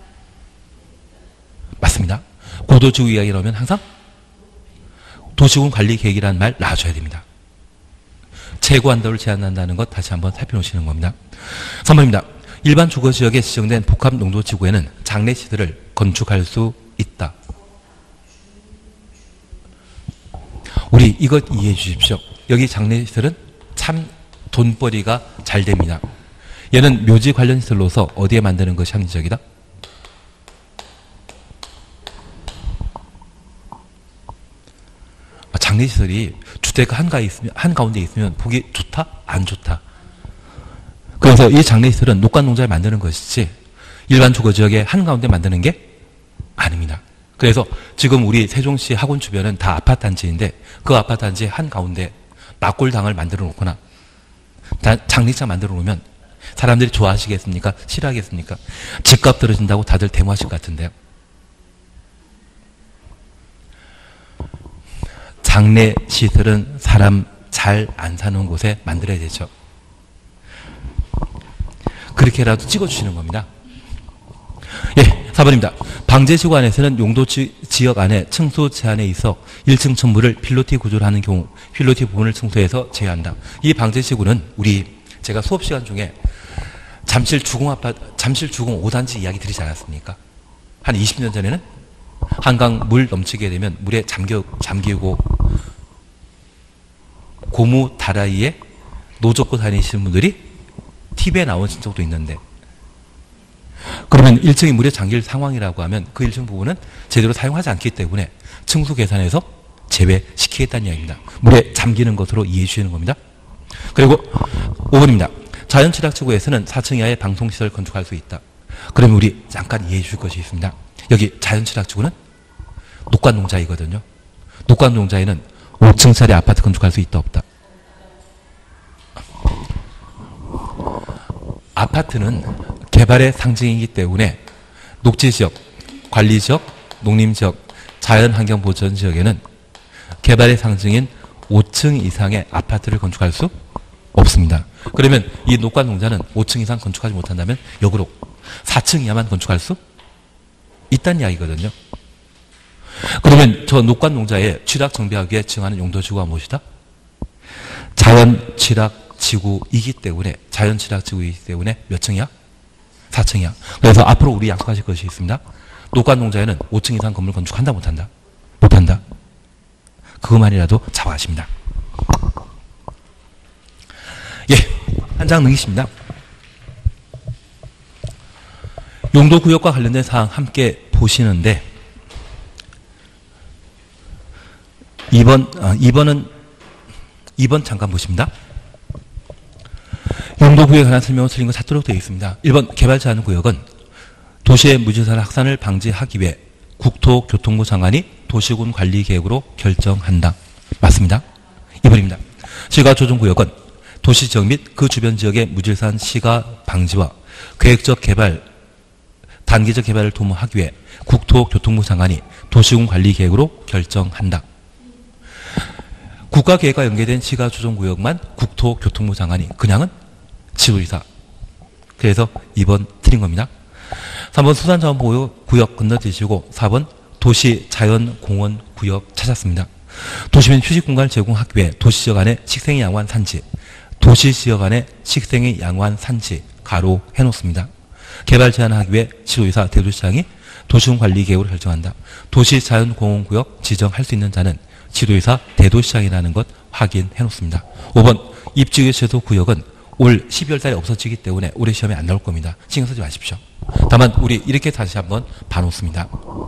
맞습니다. 고도지구 이야기 나오면 항상 도시군 관리 계획이라는 말 놔줘야 됩니다. 재고한도를 제한한다는 것 다시 한번 살펴보시는 겁니다. 3번입니다. 일반 주거지역에 지정된 복합용도지구에는 장례시설을 건축할 수 있다. 우리 이것 이해해 주십시오. 여기 장례시설은 참 돈벌이가 잘 됩니다. 얘는 묘지 관련 시설로서 어디에 만드는 것이 합리적이다? 장례시설이 주택가 한가운데 있으면 보기 좋다? 안 좋다? 그래서 이 장례시설은 녹간농자를 만드는 것이지 일반 주거지역에 한가운데 만드는 게 아닙니다. 그래서 지금 우리 세종시 학원 주변은 다 아파트 단지인데 그 아파트 단지 한가운데 낙골당을 만들어 놓거나 장례식장 만들어 놓으면 사람들이 좋아하시겠습니까? 싫어하겠습니까? 집값 떨어진다고 다들 데모하실 것 같은데요. 장례시설은 사람 잘 안 사는 곳에 만들어야 되죠. 그렇게라도 찍어주시는 겁니다. 예, 4번입니다. 방제지구 안에서는 용도 지역 안에 층수 제한에 있어 1층 천부를 필로티 구조로 하는 경우 필로티 부분을 층수에서 제외한다. 이 방제지구는 제가 수업 시간 중에 잠실 주공 5단지 이야기 드리지 않았습니까? 한 20년 전에는 한강 물 넘치게 되면 물에 잠기고 고무 다라이에 노젓고 다니시는 분들이 TV에 나오신 적도 있는데, 그러면 1층이 물에 잠길 상황이라고 하면 그 1층 부분은 제대로 사용하지 않기 때문에 층수 계산에서 제외시키겠다는 이야기입니다. 물에 잠기는 것으로 이해해 주시는 겁니다. 그리고 5번입니다. 자연취락지구에서는 4층 이하의 방송시설 건축할 수 있다. 그러면 우리 잠깐 이해해 줄 것이 있습니다. 여기 자연취락지구는 녹관농자이거든요. 녹관농자에는 5층짜리 아파트 건축할 수 있다 없다? 아파트는 개발의 상징이기 때문에 녹지지역, 관리지역, 농림지역, 자연환경보전지역에는 개발의 상징인 5층 이상의 아파트를 건축할 수 없습니다. 그러면 이 녹관농자는 5층 이상 건축하지 못한다면 역으로 4층 이하만 건축할 수 있다는 이야기거든요. 그러면 저 녹관농자의 취락정비하기 위해 지정하는 용도지구가 무엇이다? 자연취락지구이기 때문에 몇 층이야? 4층이야. 그래서 앞으로 우리 약속하실 것이 있습니다. 녹관농자에는 5층 이상 건물 건축한다 못한다? 못한다. 그것만이라도 자부하십니다. 예, 한 장 넘기십니다. 용도구역과 관련된 사항 함께 보시는데 2번 잠깐 보십니다. 용도구역에 관한 설명을 틀린 거 찾도록 되어 있습니다. 1번 개발 제한 구역은 도시의 무질서한 확산을 방지하기 위해 국토교통부 장관이 도시군 관리 계획으로 결정한다. 맞습니다. 2번입니다. 시가조정구역은 도시지역 및 그 주변 지역의 무질서한 시가 방지와 계획적 개발, 단기적 개발을 도모하기 위해 국토교통부 장관이 도시군 관리 계획으로 결정한다. 국가계획과 연계된 시가조정구역만 국토교통부 장관이, 그냥은 지도이사. 그래서 2번 틀린 겁니다. 3번 수산자원보호구역 건너뛰시고 4번 도시자연공원구역 찾았습니다. 도시민 휴식공간을 제공하기 위해 도시지역 안에 식생이 양호한 산지, 도시지역 안에 식생이 양호한 산지 가로 해놓습니다. 개발 제한하기 위해 지도이사 대도시장이 도시군 관리 계획으로 결정한다. 도시자연공원구역 지정할 수 있는 자는 지도이사 대도시장이라는 것 확인해 놓습니다. 5번 입지의 제도구역은 올 12월 달에 없어지기 때문에 올해 시험에 안 나올 겁니다. 신경 쓰지 마십시오. 다만 우리 이렇게 다시 한번 봐놓습니다.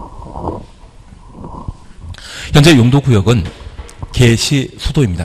현재 용도구역은 개시 수도입니다.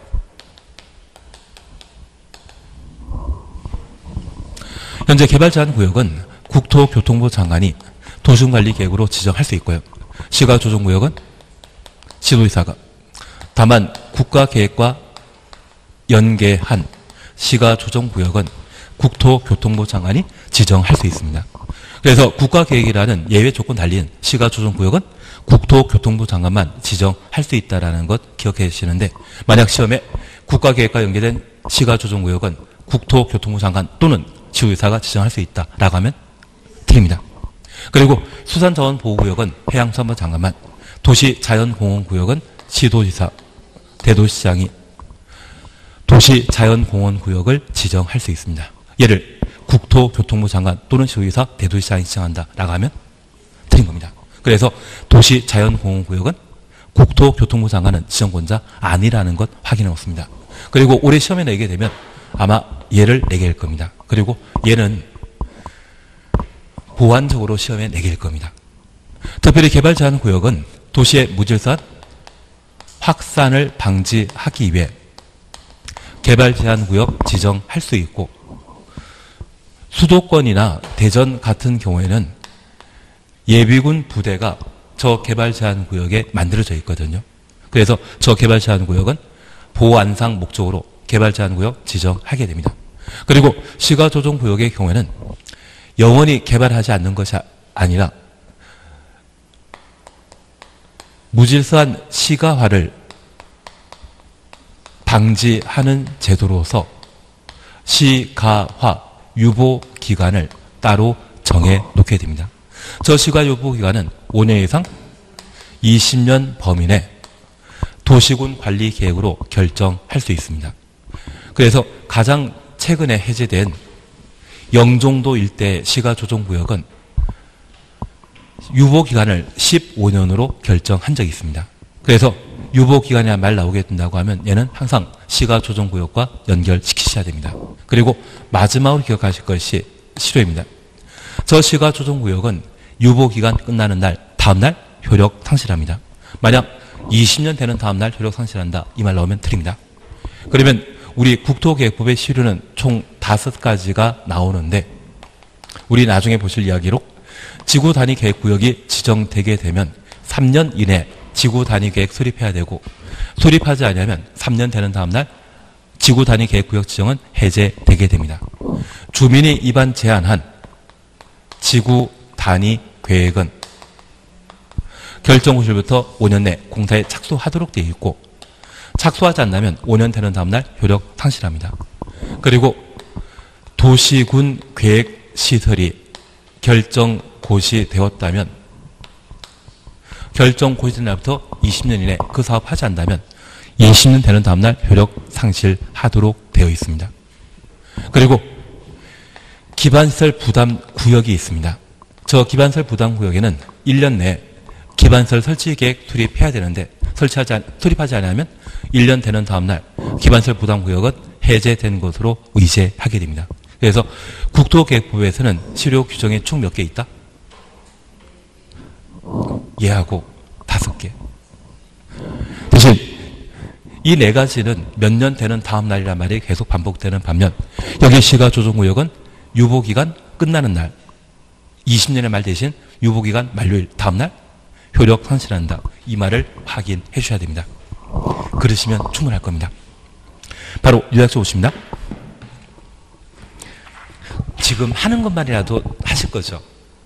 현재 개발 제한 구역은 국토교통부 장관이 도시군관리계획으로 지정할 수 있고요. 시가조정구역은 지도이사가, 다만 국가계획과 연계한 시가조정구역은 국토교통부 장관이 지정할 수 있습니다. 그래서 국가계획이라는 예외 조건 달린 시가조정구역은 국토교통부 장관만 지정할 수 있다는 것 기억해 주시는데, 만약 시험에 국가계획과 연계된 시가조정구역은 국토교통부 장관 또는 지도이사가 지정할 수 있다라고 하면 틀립니다. 그리고 수산자원보호구역은 해양수산부 장관만, 도시자연공원구역은 지도지사, 대도시장이 도시자연공원구역을 지정할 수 있습니다. 얘를 국토교통부 장관 또는 지도지사, 대도시장이 지정한다라고 하면 틀린 겁니다. 그래서 도시자연공원구역은 국토교통부 장관은 지정권자 아니라는 것 확인해 놓습니다. 그리고 올해 시험에 내게 되면 아마 얘를 내게 될 겁니다. 그리고 얘는 보완적으로 시험에 내게 될 겁니다. 특별히 개발 제한 구역은 도시의 무질서한 확산을 방지하기 위해 개발 제한 구역 지정할 수 있고, 수도권이나 대전 같은 경우에는 예비군 부대가 저 개발 제한 구역에 만들어져 있거든요. 그래서 저 개발 제한 구역은 보호 안상 목적으로 개발 제한 구역 지정하게 됩니다. 그리고 시가조정 구역의 경우에는 영원히 개발하지 않는 것이 아니라 무질서한 시가화를 방지하는 제도로서 시가화 유보 기간을 따로 정해 놓게 됩니다. 저 시가 유보기간은 5년 이상 20년 범위 내 도시군 관리 계획으로 결정할 수 있습니다. 그래서 가장 최근에 해제된 영종도 일대 시가조정구역은 유보기간을 15년으로 결정한 적이 있습니다. 그래서 유보기간이란 말 나오게 된다고 하면 얘는 항상 시가조정구역과 연결시키셔야 됩니다. 그리고 마지막으로 기억하실 것이 실효입니다. 저 시가조정구역은 유보기간 끝나는 날, 다음날 효력 상실합니다. 만약 20년 되는 다음날 효력 상실한다, 이 말 나오면 틀립니다. 그러면 우리 국토계획법의 시효는 총 5가지가 나오는데 우리 나중에 보실 이야기로 지구단위계획구역이 지정되게 되면 3년 이내 지구단위계획 수립해야 되고, 수립하지 않으면 3년 되는 다음날 지구단위계획구역 지정은 해제되게 됩니다. 주민이 입안 제한한 지구단위계획은 결정호실부터 5년 내 공사에 착수하도록 되어 있고, 착수하지 않는다면 5년 되는 다음날 효력 상실합니다. 그리고 도시군 계획 시설이 결정 고시되었다면 결정 고시된 날부터 20년 이내 그 사업 하지 않는다면 20년 되는 다음날 효력 상실하도록 되어 있습니다. 그리고 기반시설 부담 구역이 있습니다. 저 기반시설 부담 구역에는 1년 내에 기반시설 설치 계획 수립해야 되는데 수립하지 않으면 1년 되는 다음날 기반시설 부담 구역은 해제된 것으로 의제하게 됩니다. 그래서 국토계획법에서는 실효 규정이 총 몇 개 있다? 예하고 5개. 대신 이 4가지는 몇 년 되는 다음 날이란 말이 계속 반복되는 반면, 여기 시가조정구역은 유보기간 끝나는 날, 20년의 말 대신 유보기간 만료일 다음 날 효력 상실한다, 이 말을 확인해 주셔야 됩니다. 그러시면 충분할 겁니다. 바로 요약서 오십니다. 지금 하는 것만이라도 하실 거죠.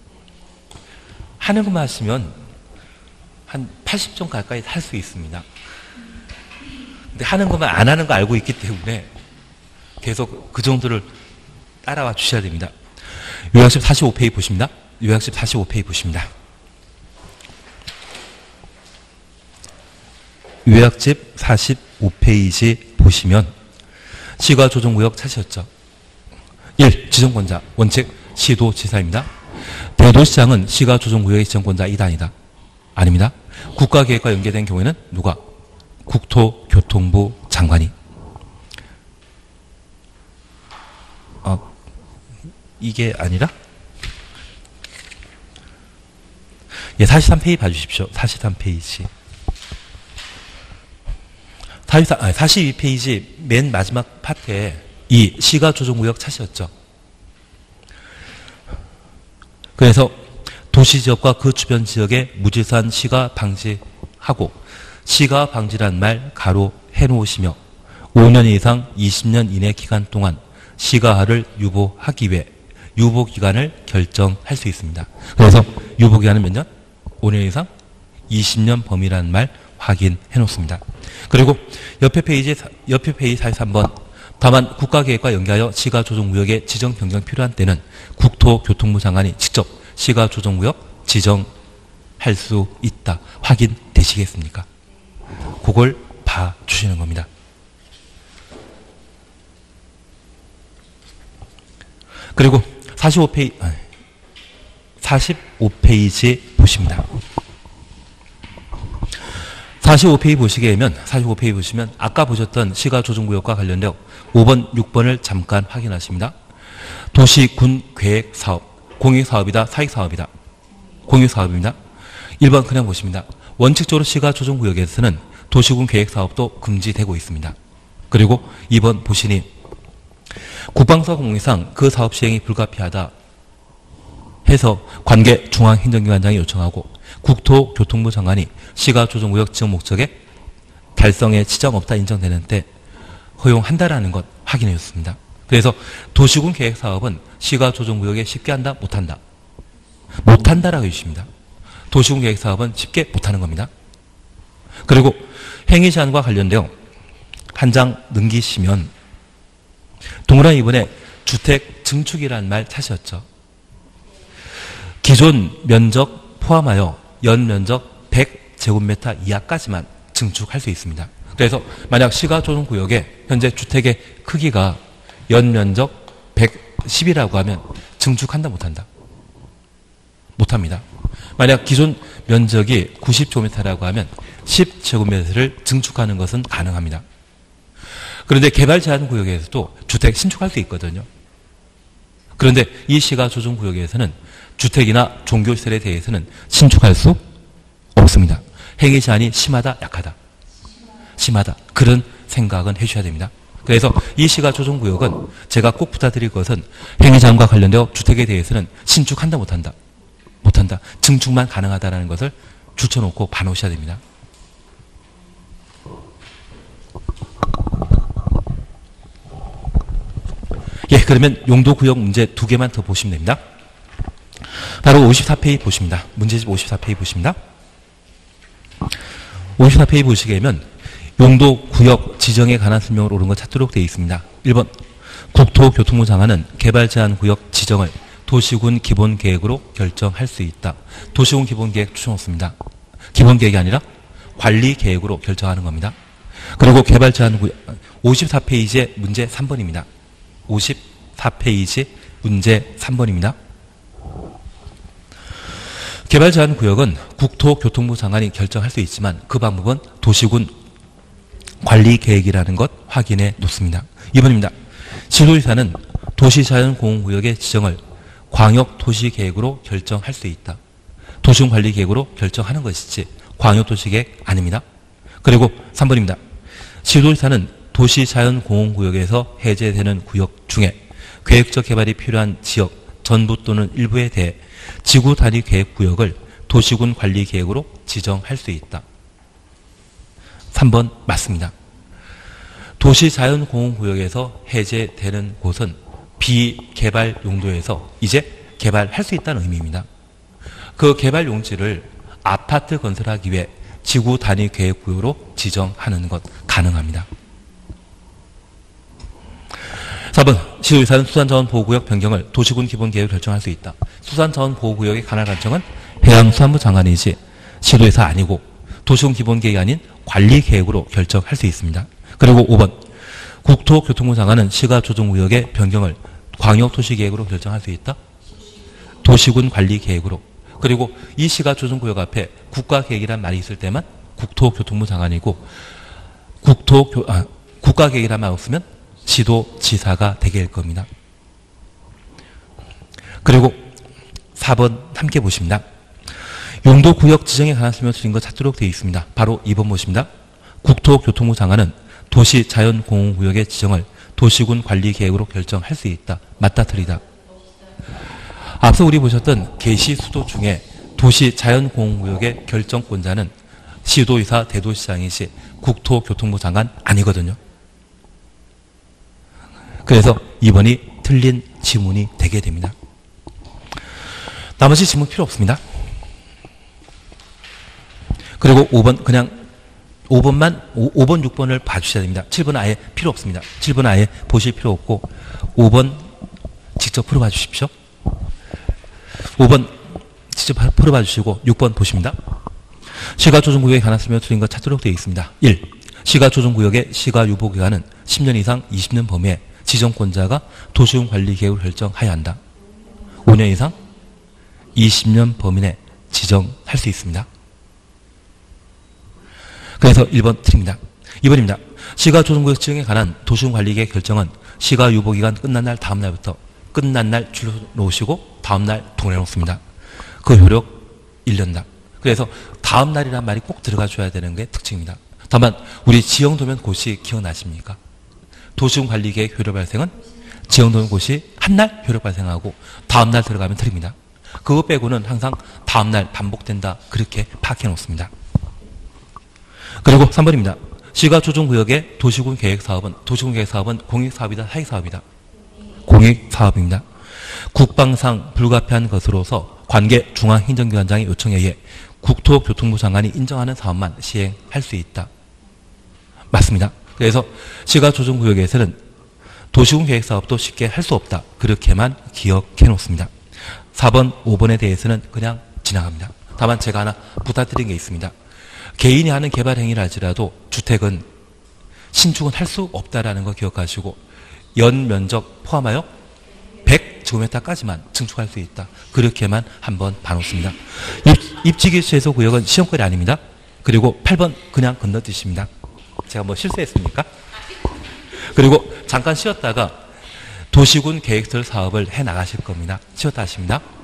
하는 것만 하시면 한 80점 가까이 할 수 있습니다. 근데 하는 것만 안 하는 거 알고 있기 때문에 계속 그 정도를 따라와 주셔야 됩니다. 요약집 45페이지 보십니다. 요약집 45페이지 보십니다. 요약집 45페이지 보시면 시가조정구역 찾으셨죠? 1. 지정권자. 원칙 시도지사입니다. 대도시장은 시가조정구역의 지정권자 2단이다. 아닙니다. 국가계획과 연계된 경우에는 누가? 국토교통부 장관이. 이게 아니라? 예, 43페이지 봐주십시오. 43페이지. 42페이지 맨 마지막 파트에 이 시가조정구역 찾으셨죠? 그래서 도시지역과 그 주변 지역의 무질서한 시가 방지하고, 시가 방지란 말 가로 해놓으시며 5년 이상 20년 이내 기간 동안 시가화를 유보하기 위해 유보기간을 결정할 수 있습니다. 그래서 유보기간은 몇 년? 5년 이상 20년 범위라는 말 확인해 놓습니다. 그리고 옆에 페이지 43번. 다만 국가계획과 연계하여 시가조정구역의 지정 변경 필요한 때는 국토교통부 장관이 직접 시가조정구역 지정할 수 있다. 확인되시겠습니까? 그걸 봐주시는 겁니다. 그리고 45페이지 보십니다. 45페이지 보시게 되면, 45페이지 보시면 아까 보셨던 시가조정구역과 관련되어 5번, 6번을 잠깐 확인하십니다. 도시군 계획사업, 공익사업이다, 사익사업이다. 공익사업입니다. 1번 그냥 보십니다. 원칙적으로 시가조정구역에서는 도시군 계획사업도 금지되고 있습니다. 그리고 2번 보시니 국방사 공의상 그 사업 시행이 불가피하다 해서 관계 중앙행정기관장이 요청하고 국토교통부 장관이 시가조정구역 지정 목적에 달성에 지장 없다 인정되는 때 허용한다라는 것 확인해 줬습니다. 그래서 도시군 계획사업은 시가조정구역에 쉽게 한다, 못한다. 못한다라고 해주십니다. 도시군 계획사업은 쉽게 못하는 겁니다. 그리고 행위제한과 관련되어 한 장 넘기시면 동그라미 이번에 주택 증축이라는 말 찾으셨죠? 기존 면적 포함하여 연면적 100제곱미터 이하까지만 증축할 수 있습니다. 그래서 만약 시가조정구역에 현재 주택의 크기가 연면적 110이라고 하면 증축한다 못한다? 못합니다. 만약 기존 면적이 90제곱미터라고 하면 10제곱미터를 증축하는 것은 가능합니다. 그런데 개발 제한 구역에서도 주택 신축할 수 있거든요. 그런데 이 시가조정구역에서는 주택이나 종교시설에 대해서는 신축할 수 없습니다. 행위 제한이 심하다, 약하다? 심하다. 그런 생각은 해주셔야 됩니다. 그래서 이 시가조정구역은 제가 꼭 부탁드릴 것은 행위 제한과 관련되어 주택에 대해서는 신축한다, 못한다? 못한다. 증축만 가능하다는 것을 줄쳐놓고 봐놓으셔야 됩니다. 예, 그러면 용도구역 문제 2개만 더 보시면 됩니다. 바로 54페이지 보십니다. 문제집 54페이지 보십니다. 54페이지 보시게 되면 용도구역 지정에 관한 설명을 옳은 것 찾도록 되어 있습니다. 1번 국토교통부 장관은 개발제한구역 지정을 도시군 기본계획으로 결정할 수 있다. 도시군 기본계획 추천없습니다. 기본계획이 아니라 관리계획으로 결정하는 겁니다. 그리고 개발제한구역 54페이지의 문제 3번입니다. 54페이지 문제 3번입니다. 개발제한구역은 국토교통부 장관이 결정할 수 있지만 그 방법은 도시군 관리계획이라는 것 확인해 놓습니다. 2번입니다. 지도의사는 도시자연공원구역의 지정을 광역도시계획으로 결정할 수 있다. 도시군 관리계획으로 결정하는 것이지 광역도시계획 아닙니다. 그리고 3번입니다. 지도의사는 도시자연공원구역에서 해제되는 구역 중에 계획적 개발이 필요한 지역 전부 또는 일부에 대해 지구 단위 계획 구역을 도시군 관리 계획으로 지정할 수 있다. 3번 맞습니다. 도시자연공원구역에서 해제되는 곳은 비개발 용도에서 이제 개발할 수 있다는 의미입니다. 그 개발 용지를 아파트 건설하기 위해 지구 단위 계획 구역으로 지정하는 것 가능합니다. 4번 시도의사는 수산자원보호구역 변경을 도시군 기본계획으로 결정할 수 있다. 수산자원보호구역의 관할 관청은 해양수산부 장관이지 시도의사 아니고 도시군 기본계획이 아닌 관리계획으로 결정할 수 있습니다. 그리고 5번 국토교통부 장관은 시가조정구역의 변경을 광역도시계획으로 결정할 수 있다. 도시군 관리계획으로. 그리고 이 시가조정구역 앞에 국가계획이란 말이 있을 때만 국토교통부 장관이고 국가계획이란 말 없으면 지도지사가 되게 될 겁니다. 그리고 4번 함께 보십니다. 용도구역 지정에 관한 설명을 드린 것 찾도록 되어 있습니다. 바로 2번 보십니다. 국토교통부 장관은 도시자연공원구역의 지정을 도시군 관리계획으로 결정할 수 있다. 맞다 틀리다. 앞서 우리 보셨던 계시수도 중에 도시자연공원구역의 결정권자는 시도의사 대도시장이지 국토교통부 장관 아니거든요. 그래서 2번이 틀린 지문이 되게 됩니다. 나머지 지문 필요 없습니다. 그리고 5번 그냥 5번, 6번을 봐주셔야 됩니다. 7번은 아예 필요 없습니다. 7번은 아예 보실 필요 없고 5번 직접 풀어봐 주십시오. 5번 직접 풀어봐 주시고 6번 보십니다. 시가조정구역에 관한 설명을 드린 것 찾도록 되어 있습니다. 1. 시가조정구역의 시가유보기간은 10년 이상 20년 범위에 지정권자가 도시군 관리계획을 결정하여야 한다. 5년 이상 20년 범위 내 지정할 수 있습니다. 그래서 1번 틀립니다. 2번입니다. 시가조정구역 지정에 관한 도시군 관리계획 결정은 시가유보기간 끝난 날 다음 날부터 끝난 날 줄여 놓으시고 다음 날 동일해 놓습니다. 그 효력 1년당. 그래서 다음 날이란 말이 꼭 들어가 줘야 되는 게 특징입니다. 다만 우리 지형도면 고시 기억나십니까? 도시군 관리계획 효력 발생은 지형도면 고시 한 날 효력 발생하고 다음 날 들어가면 틀립니다. 그거 빼고는 항상 다음 날 반복된다. 그렇게 파악해 놓습니다. 그리고 3번입니다. 시가조정구역의 도시군 계획사업은 공익사업이다, 사익사업이다. 공익사업입니다. 국방상 불가피한 것으로서 관계 중앙행정기관장의 요청에 의해 국토교통부 장관이 인정하는 사업만 시행할 수 있다. 맞습니다. 그래서 시가조정구역에서는 도시군 계획사업도 쉽게 할 수 없다. 그렇게만 기억해 놓습니다. 4번, 5번에 대해서는 그냥 지나갑니다. 다만 제가 하나 부탁드린 게 있습니다. 개인이 하는 개발 행위를 할지라도 주택은 신축은 할 수 없다라는 거 기억하시고 연 면적 포함하여 100제곱미터까지만 증축할 수 있다. 그렇게만 한번 봐놓습니다. 입지기수에서 구역은 시험거리 아닙니다. 그리고 8번 그냥 건너뛰십니다. 제가 뭐 실수했습니까? 그리고 잠깐 쉬었다가 도시군 계획설 사업을 해 나가실 겁니다. 쉬었다 하십니다.